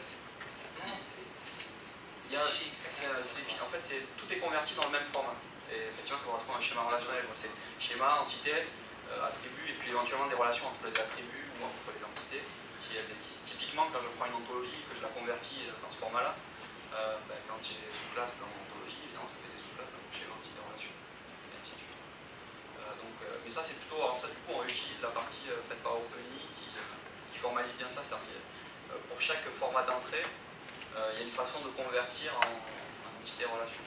il y a... En fait, tout est converti dans le même format. Et effectivement, ça va retrouver un schéma relationnel. C'est schéma, entité, euh, attribut, et puis éventuellement des relations entre les attributs ou entre les entités. Qui, qui, typiquement, quand je prends une ontologie, que je la convertis dans ce format-là, euh, ben, quand j'ai des sous-classes dans l'ontologie, évidemment, ça fait des sous-classes dans mon schéma entité relation. Et ainsi de suite. Euh, donc, euh, mais ça, c'est plutôt... Alors ça, du coup, on utilise la partie euh, faite par OpenUni qui, euh, qui formalise bien ça. C'est-à-dire euh, pour chaque format d'entrée, euh, il y a une façon de convertir en, en entité relation.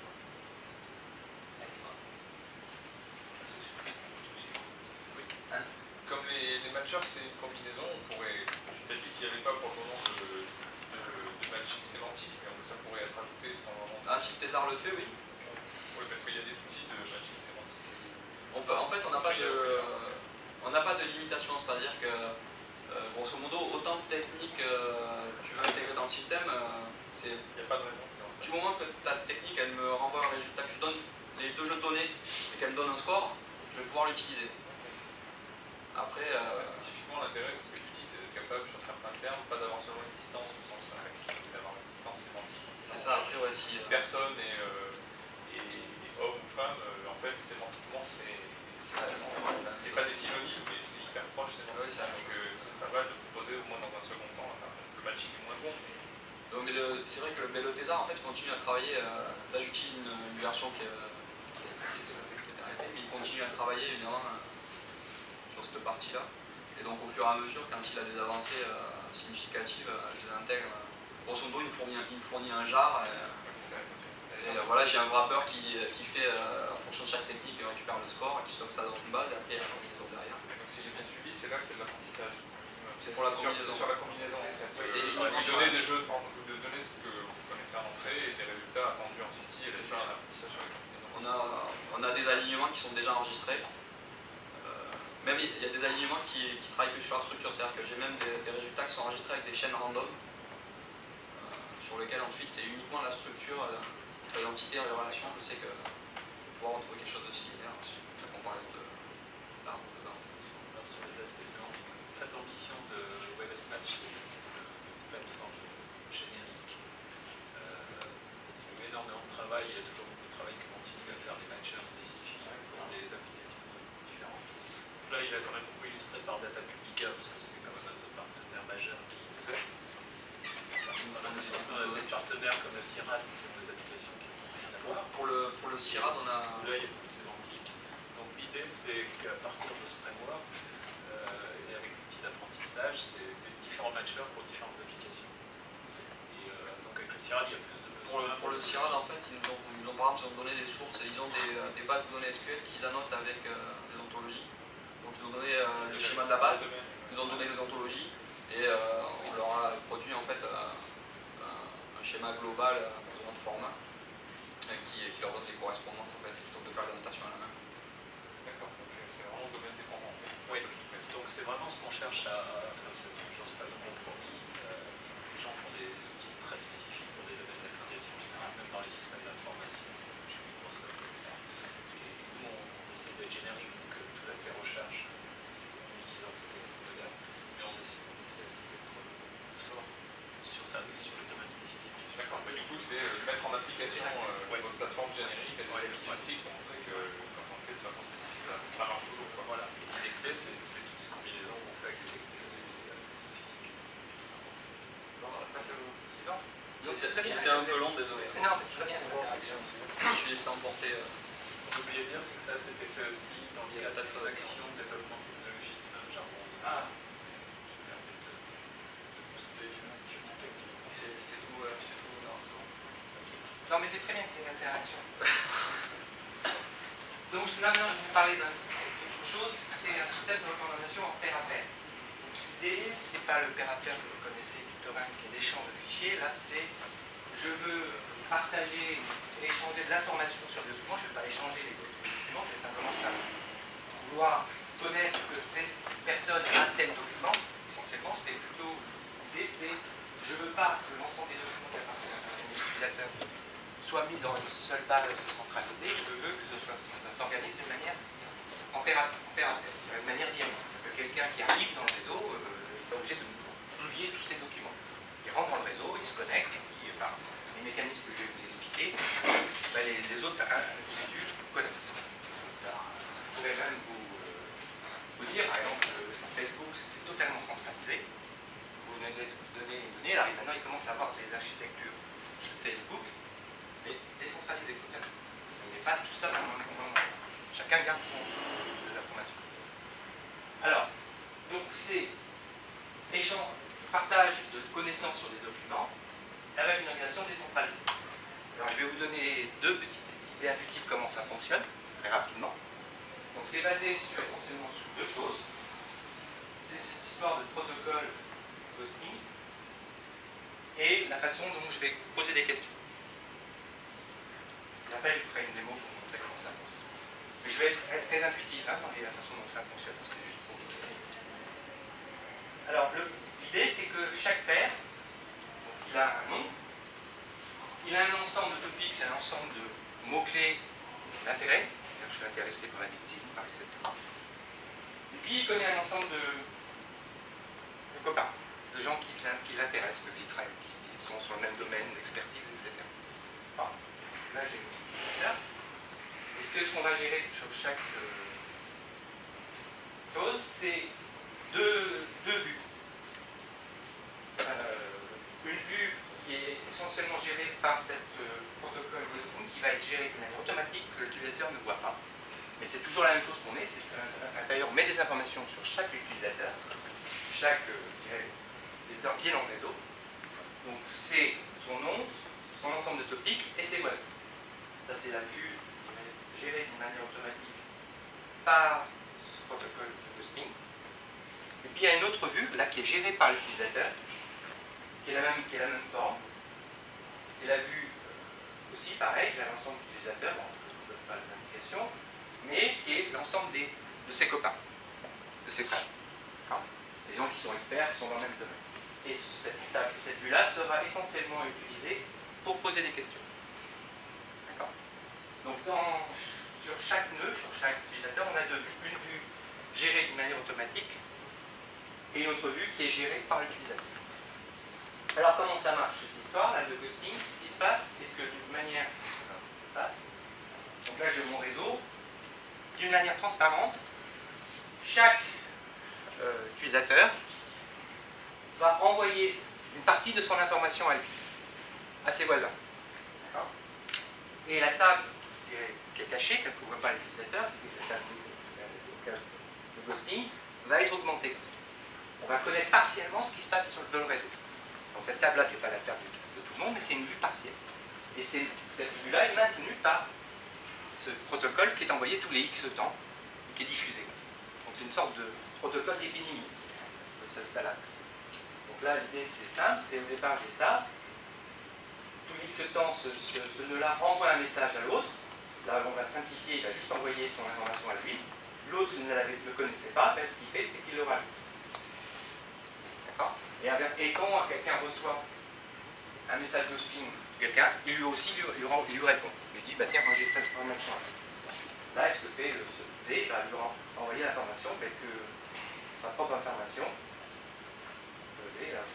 Comme les, les matchers, c'est une combinaison, on pourrait. Tu t'as dit qu'il n'y avait pas pour le moment de, de, de matching sémantique, mais ça pourrait être ajouté sans vraiment. Ah, si Thésard le fait, oui. Oui, parce qu'il y a des outils de matching sémantique. On peut, en fait, on n'a pas, euh, on n'a pas de limitation, c'est-à-dire que, euh, grosso modo, autant de techniques euh, tu veux intégrer dans le système, euh, c'est. Il n'y a pas de raison. Du moment que ta technique, elle me renvoie un résultat, que je donne les deux jeux de données et qu'elle me donne un score, je vais pouvoir l'utiliser. Après, euh... parce que typiquement l'intérêt, c'est ce que tu dis, c'est d'être capable sur certains termes, pas d'avoir seulement une distance au sens syntaxique, mais d'avoir une distance sémantique. C'est ça, après, ouais, si. Euh... Personne et, euh, et, et homme ou femme, euh, en fait, sémantiquement, c'est. C'est pas des synonymes, mais c'est hyper proche sémantiquement. Ouais, donc euh, c'est pas mal de proposer, au moins dans un second temps, ça, le matching est moins bon. Donc, c'est vrai que le, le Thésard, en fait, continue à travailler. Euh, là, j'utilise une, une version qui, euh, qui est arrêtée, mais il continue à travailler, évidemment. Euh, sur cette partie-là. Et donc au fur et à mesure, quand il a des avancées euh, significatives, euh, je les intègre. Grosso modo, il me fournit, il me fournit un jar. Et, et euh, voilà, j'ai un wrapper qui, qui fait, euh, en fonction de chaque technique, il récupère le score, qui stocke ça dans une base et après il y a la combinaison derrière. Donc si j'ai bien suivi, c'est là qu'il y a de l'apprentissage. C'est pour la combinaison. C'est sur la combinaison en fait. Oui, c'est lui donner des jeux, de donner ce que vous connaissez en entrée et des résultats attendus en whisky et c'est ça l'apprentissage sur la combinaison. On a, on a des alignements qui sont déjà enregistrés. Même il y a des alignements qui, qui travaillent que sur la structure, c'est-à-dire que j'ai même des, des résultats qui sont enregistrés avec des chaînes random, euh, sur lesquelles ensuite c'est uniquement la structure, euh, l'entité et les relations. Je sais que je vais pouvoir retrouver quelque chose de similaire ensuite. La comparaison de l'arbre dedans. Alors sur les aspects sémantiques, en fait l'ambition de WebSmatch, c'est une plateforme générique. Euh, c'est énormément de travail, il y a toujours beaucoup de travail qui continue à faire des matchers spécifiques pour des applications différentes. Là, il a quand même beaucoup illustré par Data Publica, parce que c'est quand même notre partenaire majeur qui nous aide. On a des partenaires comme le CIRAD qui ont des applications qui n'ont rien à voir. Pour le, pour le CIRAD, on a... Là, il y a beaucoup de sémantique. Donc l'idée, c'est qu'à partir de ce framework, euh, et avec l'outil d'apprentissage, c'est des différents matchers pour différentes applications. Et euh, donc avec le CIRAD, il y a plus de besoins. Pour le, pour le CIRAD, en fait, ils nous ont, ils nous ont par exemple donné des sources, ils ont des, des bases de données S Q L qu'ils annotent avec euh, des ontologies. Donc ils nous ont donné euh, le schéma de la base, ils nous ont donné les ontologies et euh, on leur a produit en fait euh, un, un schéma global à besoin de format euh, qui, qui leur donne les correspondances en fait, plutôt que de faire l'annotation à la main. D'accord, donc c'est vraiment domaine dépendant. Oui, donc c'est vraiment ce qu'on cherche à. Enfin, c'est j'ose pas le compromis. Euh, les gens font des outils très spécifiques pour des domaines d'application en général, même dans les systèmes d'information. Je suis Microsoft, et cetera. Et nous, on, on essaie d'être générique, donc euh, tout l'aspect recherche, en utilisant ces techniques-là, mais on essaie, on essaie aussi d'être fort sur, ça, sur le domaine spécifique. D'accord, mais du coup, c'est euh, mettre en application euh, ouais. votre plateforme générique avec ouais, des outils pour montrer que quand on le fait de façon spécifique, ça, ça marche toujours. Quoi. Voilà, et les clés, c'est toutes ces combinaisons qu'on fait avec les clés, c'est assez sophistiqué. Bon, on va passer au suivant. C'était un peu long, désolé. Non, mais c'est très bien. Je suis laissé emporter. Euh... J'oubliais de dire que ça s'était fait aussi dans le cadre d'action de développement technologique, c'est un jargon ah. qui permet de, de booster ce type d'activité. C'était tout, euh, tout dans ce Non, mais c'est très bien qu'il y ait une interaction. Donc maintenant, je vais vous parler d'autre chose, c'est un système de recommandation en pair à pair. L'idée, c'est pas le pair à pair que vous connaissez du torrent qui est l'échange de fichiers, là c'est je veux partager et échanger de l'information sur des documents, je ne vais pas échanger les documents, mais simplement ça. Vouloir connaître que telle personne a tel document, essentiellement, c'est plutôt l'idée, c'est je ne veux pas que l'ensemble des documents qui appartiennent à un utilisateur soient mis dans une seule base centralisée, je veux que ce soit, ça s'organise d'une manière en pair à pair, d'une manière dynamique. Quelqu'un qui arrive dans le réseau euh, est obligé de publier tous ses documents. Il rentre dans le réseau, il se connecte, et puis par les mécanismes que je vais vous expliquer, ben, les, les autres individus connaissent. Alors, je pourrais même vous, euh, vous dire, par exemple, que Facebook, c'est totalement centralisé. Vous venez de donner une donnée, alors maintenant il commence à avoir des architectures type Facebook, mais décentralisées totalement. Il n'est pas tout ça dans le même moment. Chacun garde son, ses informations. Alors, donc c'est échange, partage de connaissances sur des documents avec une organisation décentralisée. Alors je vais vous donner deux petites idées intuitives comment ça fonctionne, très rapidement. Donc c'est basé sur, essentiellement sur deux choses. C'est cette histoire de protocole ghosting et la façon dont je vais poser des questions. Et après je vous ferai une démo pour vous montrer comment ça fonctionne. Mais je vais être très, très intuitif hein, dans la façon dont ça fonctionne, c'est juste pour vous donner. Alors l'idée c'est que chaque paire, donc, il a un nom, il a un ensemble de topics, c'est un ensemble de mots-clés d'intérêt, je suis intéressé par la médecine, par et cetera. Et puis il connaît un ensemble de, de copains, de gens qui, qui l'intéressent, qui, qui sont sur le même domaine d'expertise, et cetera. Alors, là j'ai ça. Est-ce que ce qu'on va gérer sur chaque euh, chose, c'est deux, deux vues. Euh, une vue qui est essentiellement gérée par cette euh, protocole ghosting qui va être gérée de manière automatique que l'utilisateur ne voit pas. Mais c'est toujours la même chose qu'on met, c'est qu'à l'intérieur on met des informations sur chaque utilisateur, chaque euh, utilisateur qui est dans le réseau. Donc c'est son nom, son ensemble de topics et ses voisins. Ça c'est la vue gérée d'une manière automatique par ce protocole de ghosting. Et puis il y a une autre vue, là, qui est gérée par l'utilisateur, qui est la même, qui est la même forme. Et la vue euh, aussi, pareil, j'ai l'ensemble d'utilisateurs, bon, je ne vous donne pas l'indication, mais qui est l'ensemble de ses copains, de ses frères. Hein, des gens qui sont experts, qui sont dans le même domaine. Et cette, cette vue-là sera essentiellement utilisée pour poser des questions. D'accord ? Donc dans, sur chaque nœud, sur chaque utilisateur, on a deux vues. Une vue gérée d'une manière automatique et une autre vue qui est gérée par l'utilisateur. Alors comment ça marche cette histoire là, de ghosting? Ce qui se passe, c'est que d'une manière passe, donc là j'ai mon réseau, d'une manière transparente, chaque euh, utilisateur va envoyer une partie de son information à lui, à ses voisins. Et la table qui est cachée, qu'elle ne voit pas l'utilisateur, qui est la table de ghosting, va être augmentée. On va connaître partiellement ce qui se passe dans le réseau. Donc cette table-là, ce n'est pas la table de tout le monde, mais c'est une vue partielle. Et cette vue-là est maintenue par ce protocole qui est envoyé tous les X temps, qui est diffusé. Donc c'est une sorte de protocole d'épinimie. Ça se balade. Donc là, l'idée c'est simple, c'est au départ j'ai ça. Tous les X temps, ce, ce, ce nœud-là envoie un message à l'autre. Là, on va simplifier, il va juste envoyer son information à lui. L'autre ne le connaissait pas, ben, ce qu'il fait, c'est qu'il le rajoute. D'accord ? Et, et quand quelqu'un reçoit un message ghosting de quelqu'un, il lui aussi lui, lui, il lui répond. Il lui dit, bah tiens, quand j'ai cette information là, est-ce que fait le, ce V va lui envoyer l'information, ben, que sa propre information, le V, là,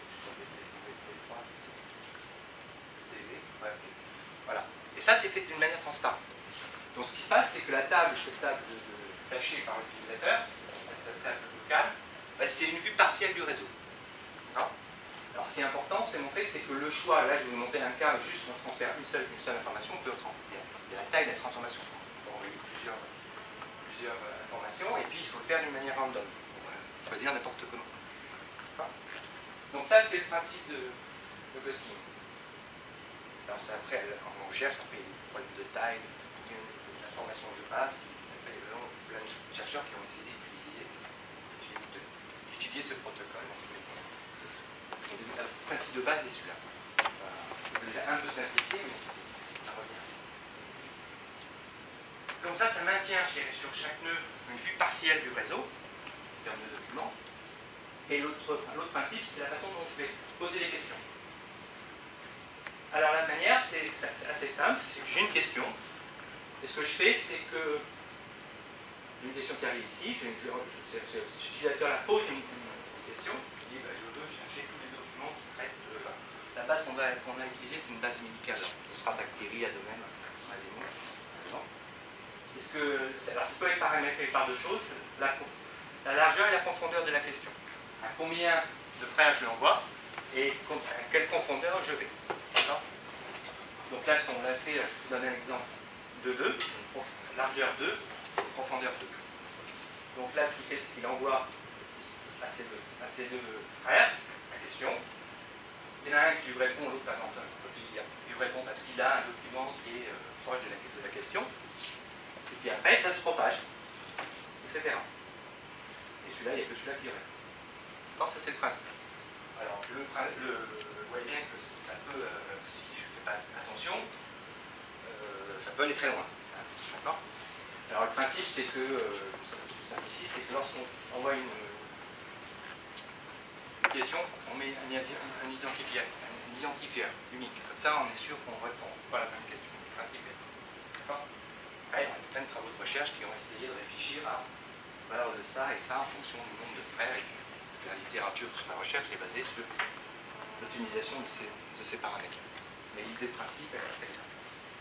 voilà. Et ça, c'est fait d'une manière transparente. Donc ce qui se passe, c'est que la table, cette table de, de, cachée par l'utilisateur, cette table locale, ben, c'est une vue partielle du réseau. Non. Alors ce qui est important, c'est montrer c'est que le choix, là je vais vous montrer un cas, juste on transfère une seule, une seule information, on peut transférer. Il y a la taille de la transformation. On peut envoyer plusieurs, plusieurs euh, informations, et puis il faut le faire d'une manière random. On va choisir n'importe comment. Donc ça c'est le principe de, de ghosting. Alors après, en recherche, après il y a des problèmes de taille, d'informations que je passe, qui plein de chercheurs qui ont essayé d'utiliser, d'étudier ce protocole. Donc, le principe de base est celui-là. Enfin, je l'ai un peu simplifié, mais ça revient à ça. Donc ça, ça maintient sur chaque nœud une vue partielle du réseau, en termes de documents. Et l'autre principe, c'est la façon dont je vais poser les questions. Alors la manière, c'est assez simple, c'est que j'ai une question. Et ce que je fais, c'est que j'ai une question qui arrive ici, je, je, je, je, l'utilisateur la pose une, une question, je dis bah, je veux chercher tous les documents qui traitent de bah, la base qu'on va, qu'on va utiliser, c'est une base médicale. Alors, ce sera bactéries, adomène, adéno, par exemple. Est-ce que, alors, ça peut être paramétré par deux choses, la, la largeur et la profondeur de la question. À combien de frères je l'envoie et à quelle profondeur je vais. Donc là, ce qu'on a fait, je vous donne un exemple de deux, largeur deux, profondeur deux. Donc là, ce qu'il fait, c'est qu'il envoie à ces, deux, à ces deux frères la question. Il y en a un qui lui répond, l'autre pas longtemps, un peu plus dire. Il lui répond parce qu'il a un document qui est euh, proche de la, de la question. Et puis après, ça se propage, et cetera. Et celui-là, il n'y a que celui-là qui répond. Alors, ça, c'est le principe. Alors, le, le, vous voyez bien que ça peut, euh, si je ne fais pas attention, euh, ça peut aller très loin. Hein, d'accord ? Alors, le principe, c'est que, euh, je simplifie, c'est que lorsqu'on envoie une, une question, on met un, un, identifiant, un identifiant unique. Comme ça, on est sûr qu'on répond pas à la même question. Le principe est. D'accord ? Après, il y a plein de travaux de recherche qui ont essayé de réfléchir à la valeur de ça et ça en fonction du nombre de frères. Et la littérature sur la recherche est basée sur l'optimisation de ces, de ces paramètres. Mais l'idée de principe, elle est faite. D'accord ?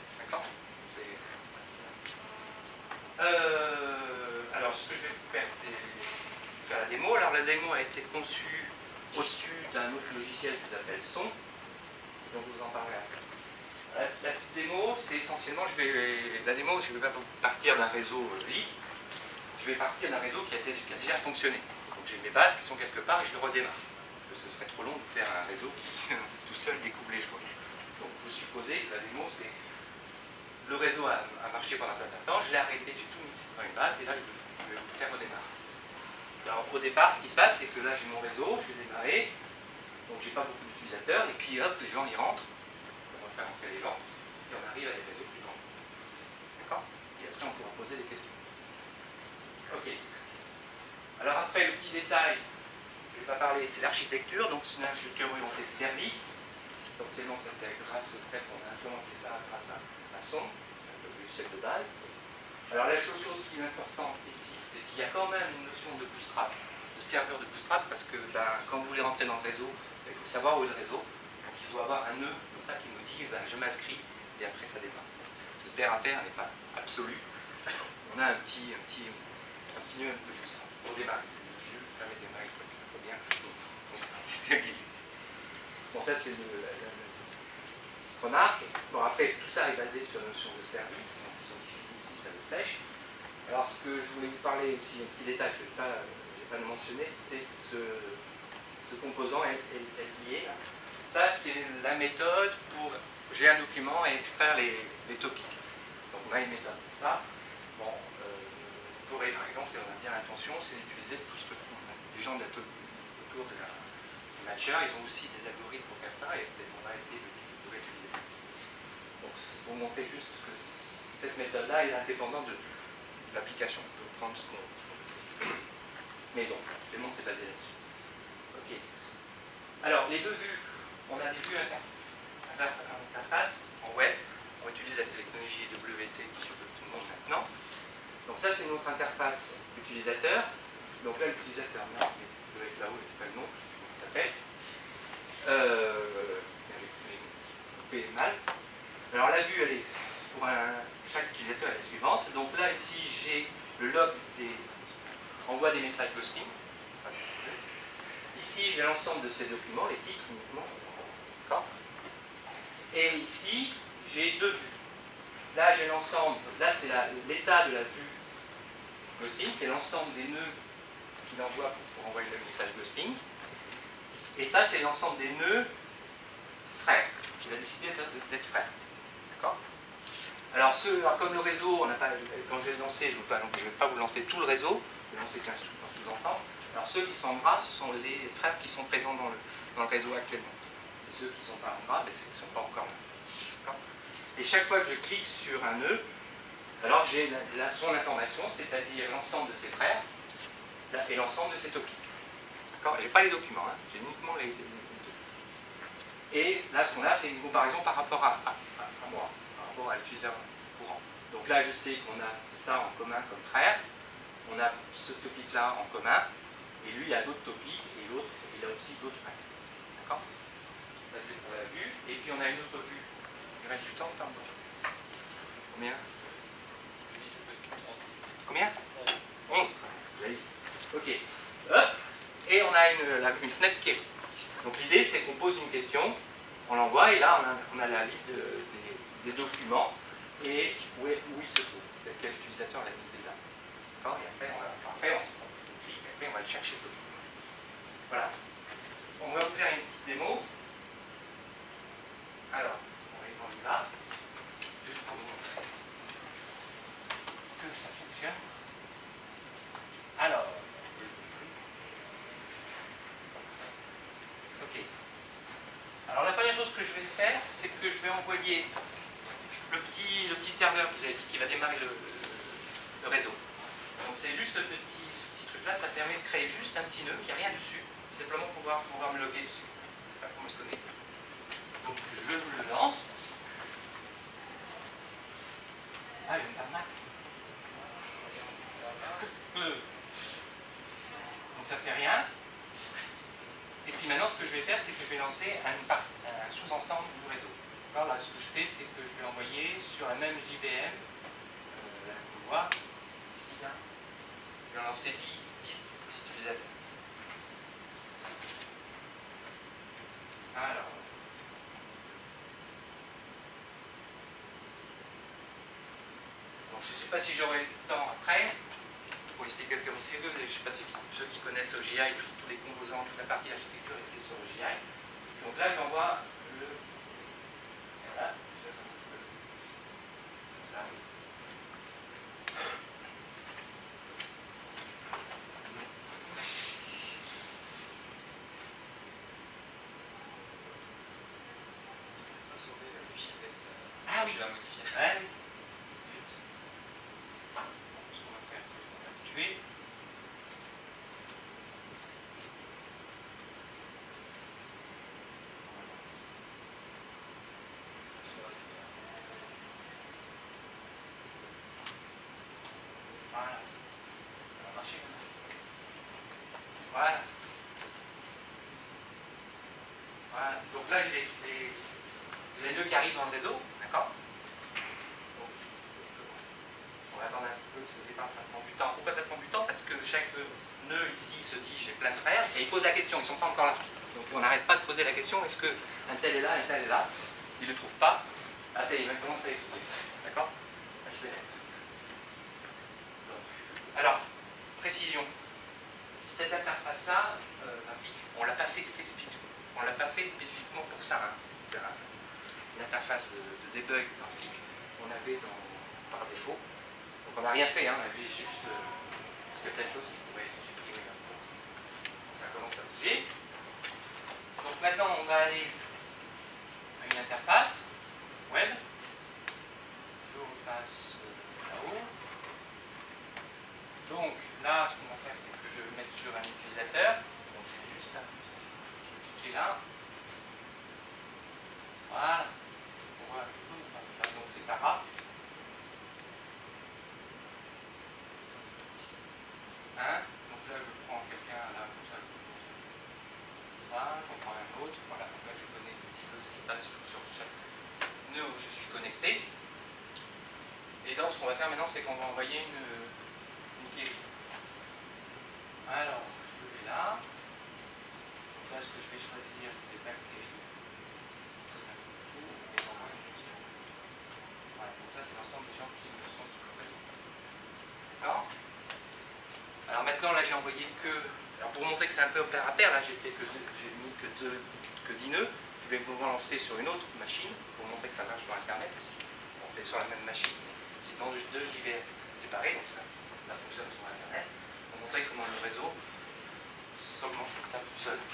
euh, Alors, ce que je vais faire, c'est faire la démo. Alors, la démo a été conçue au-dessus d'un autre logiciel qui s'appelle Son. Donc, je vous en parlerai après. La, la petite démo, c'est essentiellement, je vais, la démo, je ne vais pas partir d'un réseau vide. Je vais partir d'un réseau qui a, été, qui a déjà fonctionné. Donc j'ai mes bases qui sont quelque part et je le redémarre. Parce que ce serait trop long de faire un réseau qui tout seul découvre les choix. Donc vous supposez que la démo, c'est le réseau a, a marché pendant un certain temps, je l'ai arrêté, j'ai tout mis dans une base et là je vais le faire redémarrer. Alors au départ, ce qui se passe, c'est que là j'ai mon réseau, je l'ai démarré, donc j'ai pas beaucoup d'utilisateurs et puis hop, les gens y rentrent, on va faire entrer les gens et on arrive à des réseaux plus grands. D'accord ? Et après on pourra poser des questions. Ok. Alors après, le petit détail, je ne vais pas parler, c'est l'architecture. Donc c'est une architecture orientée service. Essentiellement, ça c'est grâce au fait qu'on a implémenté ça grâce à, à Son, le logiciel de base. Alors la chose, chose qui est importante ici, c'est qu'il y a quand même une notion de bootstrap, de serveur de bootstrap, parce que ben, quand vous voulez rentrer dans le réseau, ben, il faut savoir où est le réseau. Donc il faut avoir un nœud comme ça qui nous dit ben, je m'inscris et après ça démarre. Le pair à pair n'est pas absolu. On a un petit, un petit, un petit nœud de bootstrap. Pour démarrer, c'est le jeu, permet de démarrer, il faut bien que bon, ça c'est le, le, le remarque. Bon, après, tout ça est basé sur la notion de service, donc ils sont définis ici, ça le flèche. Alors, ce que je voulais vous parler aussi, un petit détail que je n'ai pas, pas mentionné, c'est ce, ce composant L I A. Ça, c'est la méthode pour gérer un document et extraire les, les topics. Donc, on a une méthode pour ça. Bon, par exemple, si on a bien l'intention, c'est d'utiliser tout ce que les gens autour de la matcher, ils ont aussi des algorithmes pour faire ça et peut-être on va essayer de, de réutiliser ça. Donc, pour montrer juste que cette méthode-là est indépendante de l'application. On peut prendre ce qu'on veut. Mais donc, le monde est basé là-dessus. Ok. Alors, les deux vues, on a des vues interface en web. On utilise la technologie W T sur tout le monde maintenant. Donc ça, c'est notre interface utilisateur. Donc là, l'utilisateur, non, il doit être là-haut, je ne sais pas le nom, comment il s'appelle. Euh, j'ai coupé mal. Alors la vue, elle est, pour un, chaque utilisateur, elle est suivante. Donc là, ici, j'ai le log des envoi des messages ghosting. Ici, j'ai l'ensemble de ces documents, les titres uniquement. D'accord ? Et ici, j'ai deux vues. Là, j'ai l'ensemble, là, c'est l'état de la vue ghosting, c'est l'ensemble des nœuds qu'il envoie pour, pour envoyer le message ghosting. Et ça, c'est l'ensemble des nœuds frères, qu'il a décidé d'être frères. D'accord ? Alors, ce, alors comme le réseau, on a pas, quand je vais le lancer, je ne vais, vais pas vous lancer tout le réseau, je vais lancer qu'un sous-ensemble. Alors ceux qui sont en gras, ce sont les frères qui sont présents dans le, dans le réseau actuellement. Et ceux qui ne sont pas en gras, ben, c'est qu'ils ne sont pas encore là. Et chaque fois que je clique sur un nœud, alors j'ai la, la, son information, c'est-à-dire l'ensemble de ses frères et l'ensemble de ses topics. Je n'ai pas les documents, hein, j'ai uniquement les, les, les Et là, ce qu'on a, c'est une comparaison par rapport à, à, à, à moi, par rapport à l'utilisateur courant. Donc là, je sais qu'on a ça en commun comme frère, on a ce topic-là en commun, et lui, il a d'autres topics, et l'autre, il a aussi d'autres frères. D'accord? Ça, c'est pour la vue. Et puis, on a une autre vue. Il reste du temps, pardon. Combien? Combien? onze. Ok. Hop. Et on a une, une fenêtre query. Donc l'idée, c'est qu'on pose une question, on l'envoie, et là, on a, on a la liste de, des, des documents, et où, est, où il se trouve, quel utilisateur les a. D'accord? Et après, on, va, après, on, on clique, et après, on va le chercher. Voilà. On va vous faire une petite démo. Alors, on va y prendre là, juste pour vous montrer que ça fonctionne. Alors, ok. Alors la première chose que je vais faire, c'est que je vais envoyer le petit, le petit serveur que vous avez dit qui va démarrer le, le, le réseau. Donc c'est juste ce petit, ce petit truc-là, ça permet de créer juste un petit nœud, qui n'a rien dessus, simplement pour pouvoir, pouvoir me loguer dessus. Enfin, pour me connecter. Donc je le lance. Ah, il y a une arnaque. Donc ça fait rien. Et puis maintenant, ce que je vais faire, c'est que je vais lancer un, un sous-ensemble du réseau. Alors là, ce que je fais, c'est que je vais envoyer sur la même J V M, euh, là, on voit, ici, là, je vais lancer dix, dix utilisateurs. Alors. Donc, je ne sais pas si j'aurai le temps après. Pour expliquer comment c'est fait, je ne sais pas si ceux qui connaissent O G I, tous, tous les composants, toute la partie architecture est faite sur O G I. Donc là, j'envoie le. Voilà. Ça arrive. Ah oui. Je l'ai modifié. Ouais. Ce qu'on va faire, c'est qu'on va le tuer. Voilà. Ça va marcher. Voilà. Voilà. Donc là, j'ai les, les, les nœuds qui arrivent dans le réseau. D'accord? On va attendre un petit peu parce qu'au départ, ça prend du temps. Pourquoi ça prend du temps? Parce que chaque nœud ici se dit j'ai plein de frères et il pose la question. Ils ne sont pas encore là. Donc on n'arrête pas de poser la question est-ce qu'un tel est là, un tel est là? Il ne le trouve pas. Ah, ça y est, maintenant ça y est trouvé. D'accord? Alors, précision. Cette interface-là, euh, graphique, on ne l'a pas fait spécifiquement. On l'a pas fait spécifiquement pour ça. Hein. C'est une interface de debug graphique qu'on avait dans, par défaut. Donc on n'a rien fait, hein. On avait juste euh, parce qu'il y a plein de choses qui pourraient être supprimées. Hein. Donc ça commence à bouger. Donc maintenant on va aller à une interface web. Je repasse là-haut. Donc là, ce qu'on va faire, c'est que je vais mettre sur un utilisateur. Donc je vais juste là, cliquer là. Voilà. On voit là, donc c'est Tara. Hein? Donc là, je prends quelqu'un là, comme ça. Voilà, j'en prends un autre. Voilà, donc là, je connais un petit peu ce qui passe sur, sur chaque nœud où je suis connecté. Et donc, ce qu'on va faire maintenant, c'est qu'on va envoyer une. Alors, je vais là. Donc là, ce que je vais choisir, c'est bactéries. Voilà, donc ça, c'est l'ensemble des gens qui me sont sur le réseau. D'accord? Alors maintenant, là, j'ai envoyé que. Alors, pour vous montrer que c'est un peu pair à pair, là, j'ai fait que j'ai mis que, deux, que dix nœuds. Je vais vous lancer sur une autre machine pour montrer que ça marche sur Internet aussi. Bon, c'est sur la même machine, mais c'est dans deux J V M séparés, donc ça, ça fonctionne sur Internet, pour montrer comment le réseau s'augmente comme ça tout seul.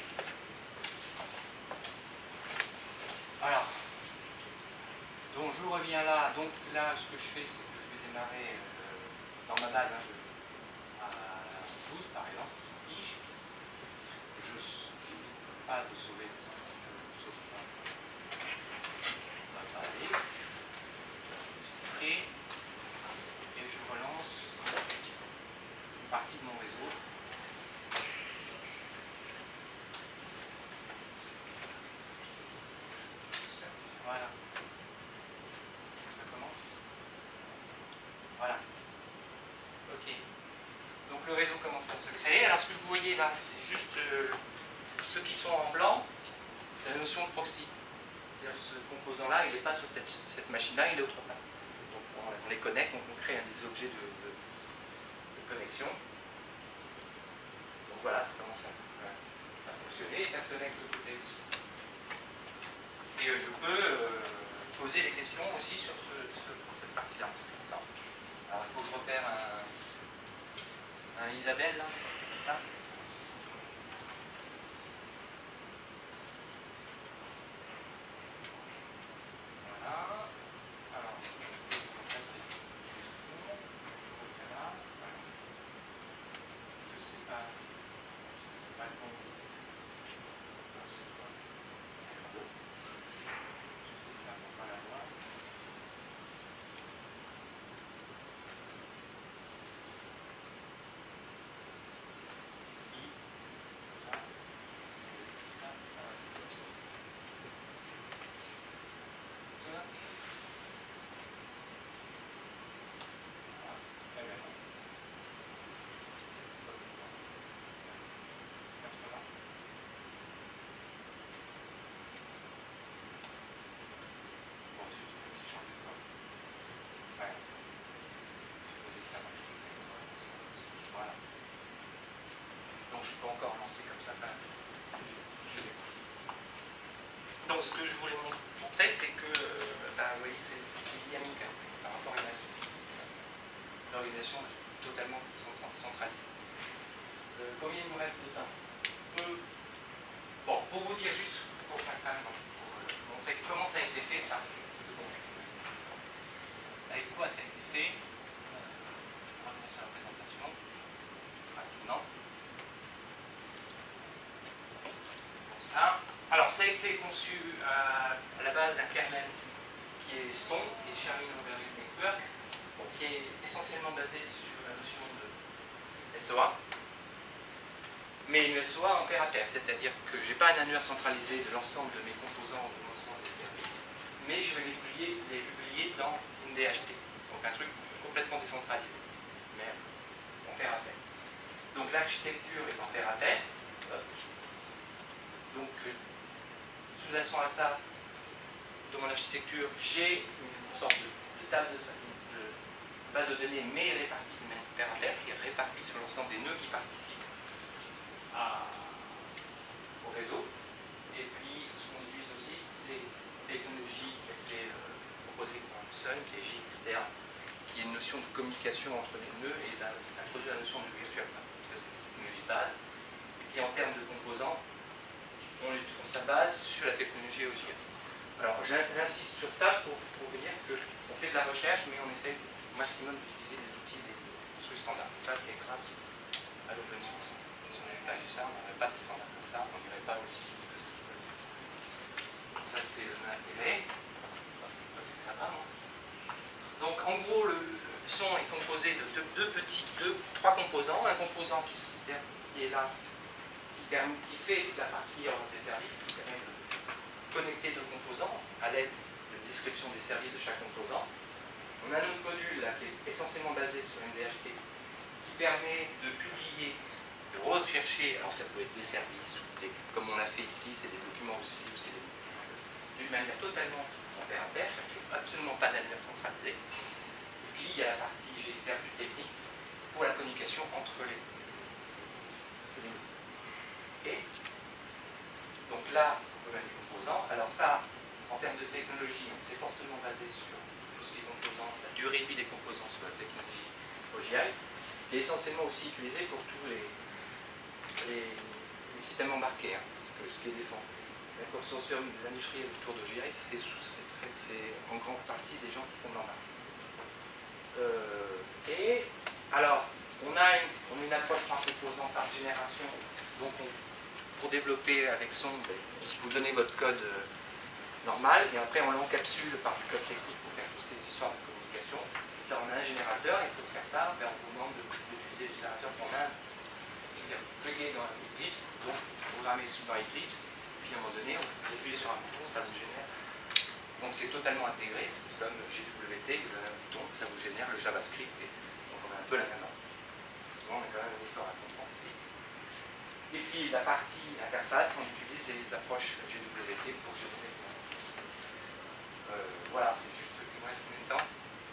Alors, donc je reviens là, donc là ce que je fais, c'est que je vais démarrer euh, dans ma base, hein, je, à douze par exemple, fiche, je n'oublie pas de sauver, je sauve pas, ça va pas aller, et, et je relance une partie de mon réseau. Voilà. Ça commence. Voilà. Ok. Donc le réseau commence à se créer. Alors ce que vous voyez là, c'est juste euh, ceux qui sont en blanc, c'est la notion de proxy. C'est-à-dire ce composant-là, il n'est pas sur cette, cette machine-là, il est autre part. Donc on, on les connecte, donc on crée un des objets de, de, de connexion. Donc voilà, ça commence à, à fonctionner et ça connecte de côté aussi. Et euh, je peux euh, poser des questions aussi sur ce, ce, cette partie-là. Alors il faut que je repère un, un Isabelle, là, comme ça. Voilà. Alors, donc là c'est des secondes. Voilà. Je sais pas. C'est pas le bon. Non, c'est quoi? Ça pour pas la voir. I, ça, ça, ça, ça. Voilà. Eh bien non. C'est pas le bon. quatre-vingts. Bon, c'est juste que je change de quoi. Ouais. Supposé que ça marche. Voilà. Donc je peux encore lancer comme ça. Donc ce que je voulais montrer, c'est que euh, bah, vous voyez, c'est dynamique hein, par rapport à l'organisation totalement centralisée. Euh, combien il me reste de temps? euh, Bon, pour vous dire juste, pour, enfin, pour montrer comment ça a été fait, ça. Avec quoi ça a été fait? euh, Je vais revenir sur la présentation rapidement. Comme ça. Alors, ça a été conçu à, à la base d'un kernel qui est S O N, qui est Sharing Over Network, donc qui est essentiellement basé sur la notion de S O A, mais une S O A en pair à pair, c'est-à-dire que je n'ai pas un annuaire centralisé de l'ensemble de mes composants ou de l'ensemble des services, mais je vais les publier, les publier dans une D H T, donc un truc complètement décentralisé, mais en pair à pair. Donc l'architecture est en pair à pair. Donc, sous-jacent à ça, dans mon architecture, j'ai une sorte de, de table de, de base de données, mais répartie de manière pair à pair, qui est répartie sur l'ensemble des nœuds qui participent à, au réseau. Et puis, ce qu'on utilise aussi, c'est une technologie qui a été euh, proposée par S O N, qui est J X T A, qui est une notion de communication entre les nœuds et d'introduire la notion de virtual. Ça, c'est une technologie de base. Et puis, en termes de composants, on, on se base sur la technologie O J A. Alors j'insiste sur ça pour, pour vous dire qu'on fait de la recherche, mais on essaie au maximum d'utiliser les outils des, des trucs standards. Ça c'est grâce à l'open source. Si on n'avait pas eu ça, on n'aurait pas de standards comme ça, on n'irait pas aussi vite que ça. Donc ça c'est l'intérêt. Donc en gros le, le son est composé de deux, deux petits, deux, trois composants. Un composant qui, qui est là, qui fait la partie des services, qui permet de connecter deux composants à l'aide de description des services de chaque composant. On a un autre module là, qui est essentiellement basé sur une D H T qui permet de publier, de rechercher, alors ça peut être des services, ou des, comme on l'a fait ici, c'est des documents aussi, ou c'est d'une manière totalement en pair à pair, il n'y a absolument pas d'annuaire centralisé. Et puis il y a la partie G X R plus technique pour la communication entre les Et donc là, on peut mettre les composants. Alors ça, En termes de technologie, on s'est fortement basé sur tout ce qui est composants, la durée de vie des composants sur la technologie O G I, et essentiellement aussi utilisé pour tous les, les, les systèmes embarqués, hein, parce que ce qui est défendu. Le consortium des industriels autour de O G I, c'est en grande partie des gens qui font de l'embarqué. Euh, et alors, on a, une, on a une approche par composant, par génération, donc on, pour développer avec son, vous donnez votre code euh, normal, et après on l'encapsule par du code technique pour faire toutes ces histoires de communication. Et ça, on a un générateur, et pour faire ça, ben, on vous demande d'utiliser le générateur qu'on a plugué dans Eclipse, donc programmé sous dans Eclipse, puis à un moment donné, on appuie sur un bouton, ça vous génère. Donc c'est totalement intégré, c'est comme G W T, vous avez un bouton, ça vous génère le JavaScript, et donc on a un peu la même approche. On a quand même un effort à comprendre vite. Et puis la partie interface, on utilise des approches G W T pour générer. Euh, voilà, c'est juste qu'il me reste combien de temps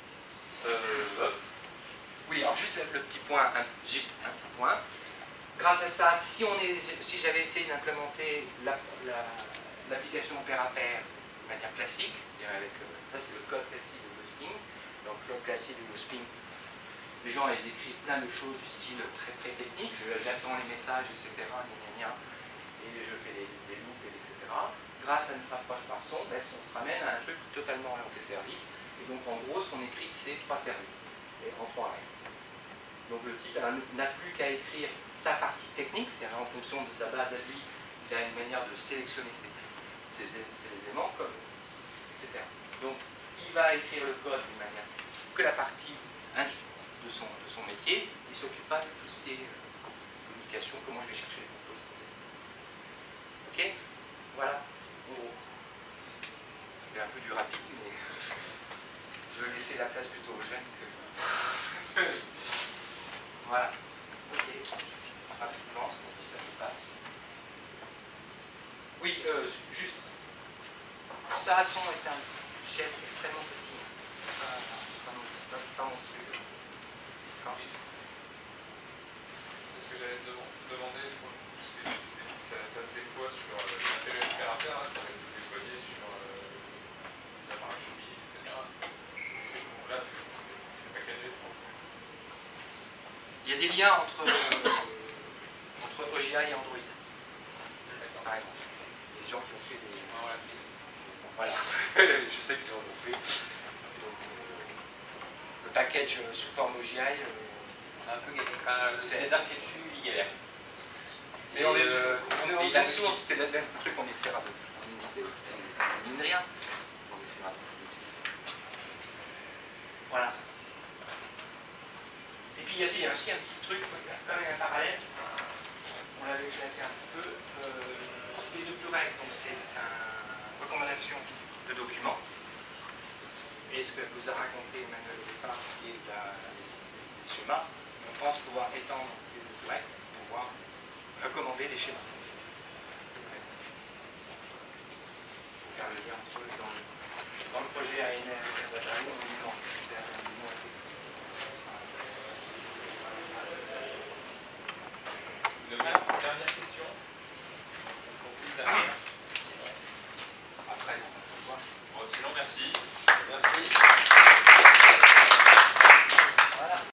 euh, Oui, alors juste le, le petit point, un, juste un petit point. Grâce à ça, si, on est, si j'avais essayé d'implémenter l'application la, la, pair à pair de manière classique, avec, ça c'est le code classique de Gosping, donc le code classique de Gosping, les gens ils écrivent plein de choses du style très très technique, j'attends les messages, et cetera, gna, gna, gna, et je fais des, des loops, et cetera. Grâce à notre approche par son, ben, on se ramène à un truc totalement orienté service, et donc en gros ce qu'on écrit c'est trois services, et en trois règles. Donc le type n'a plus qu'à écrire sa partie technique, c'est-à-dire en fonction de sa base à lui, il a une manière de sélectionner ses, ses, ses éléments, comme, et cetera. Donc il va écrire le code d'une manière que la partie hein, de, son, de son métier, il ne s'occupe pas de tout ce qui est euh, communication, comment je vais chercher les composants. Ok? Voilà. Oh. C'est un peu du rapide, mais je vais laisser la place plutôt aux jeunes que... Voilà. Ok. Rapidement, ça se passe. Oui, euh, juste. Ça, son est un jet extrêmement petit. Pas, pas, pas monstrueux. Oui, c'est ce que j'allais demander. Ça, ça se déploie sur l'intérêt de pair à pair, ça va être déployé sur euh, les appareils mobiles, et cetera. Là, c'est packagé. Il y a des liens entre, euh, entre O G I et Android, par exemple. Les gens qui ont fait des... Ah, voilà. Voilà. Je sais qu'ils en ont fait. Donc, euh, le package euh, sous forme O G I, euh, on a un peu gagné. Enfin, c'est les architectures, il galère. Mais on est, euh, on est en open source, c'était le même truc, on essaiera de... On mine rien. On essaiera d'utiliser. Voilà. Et puis il y a aussi, aussi un petit truc, quand même un parallèle, on l'avait déjà fait un petit peu, euh, les DocuRec, donc c'est une recommandation de documents, et ce que vous a raconté Emmanuel au départ, qui est la, les, les schémas, on pense pouvoir étendre les DocuRec pour pouvoir recommander des schémas. Pour faire le lien entre eux dans le, dans le projet A N R, on est dans Dernière question. Ah oui.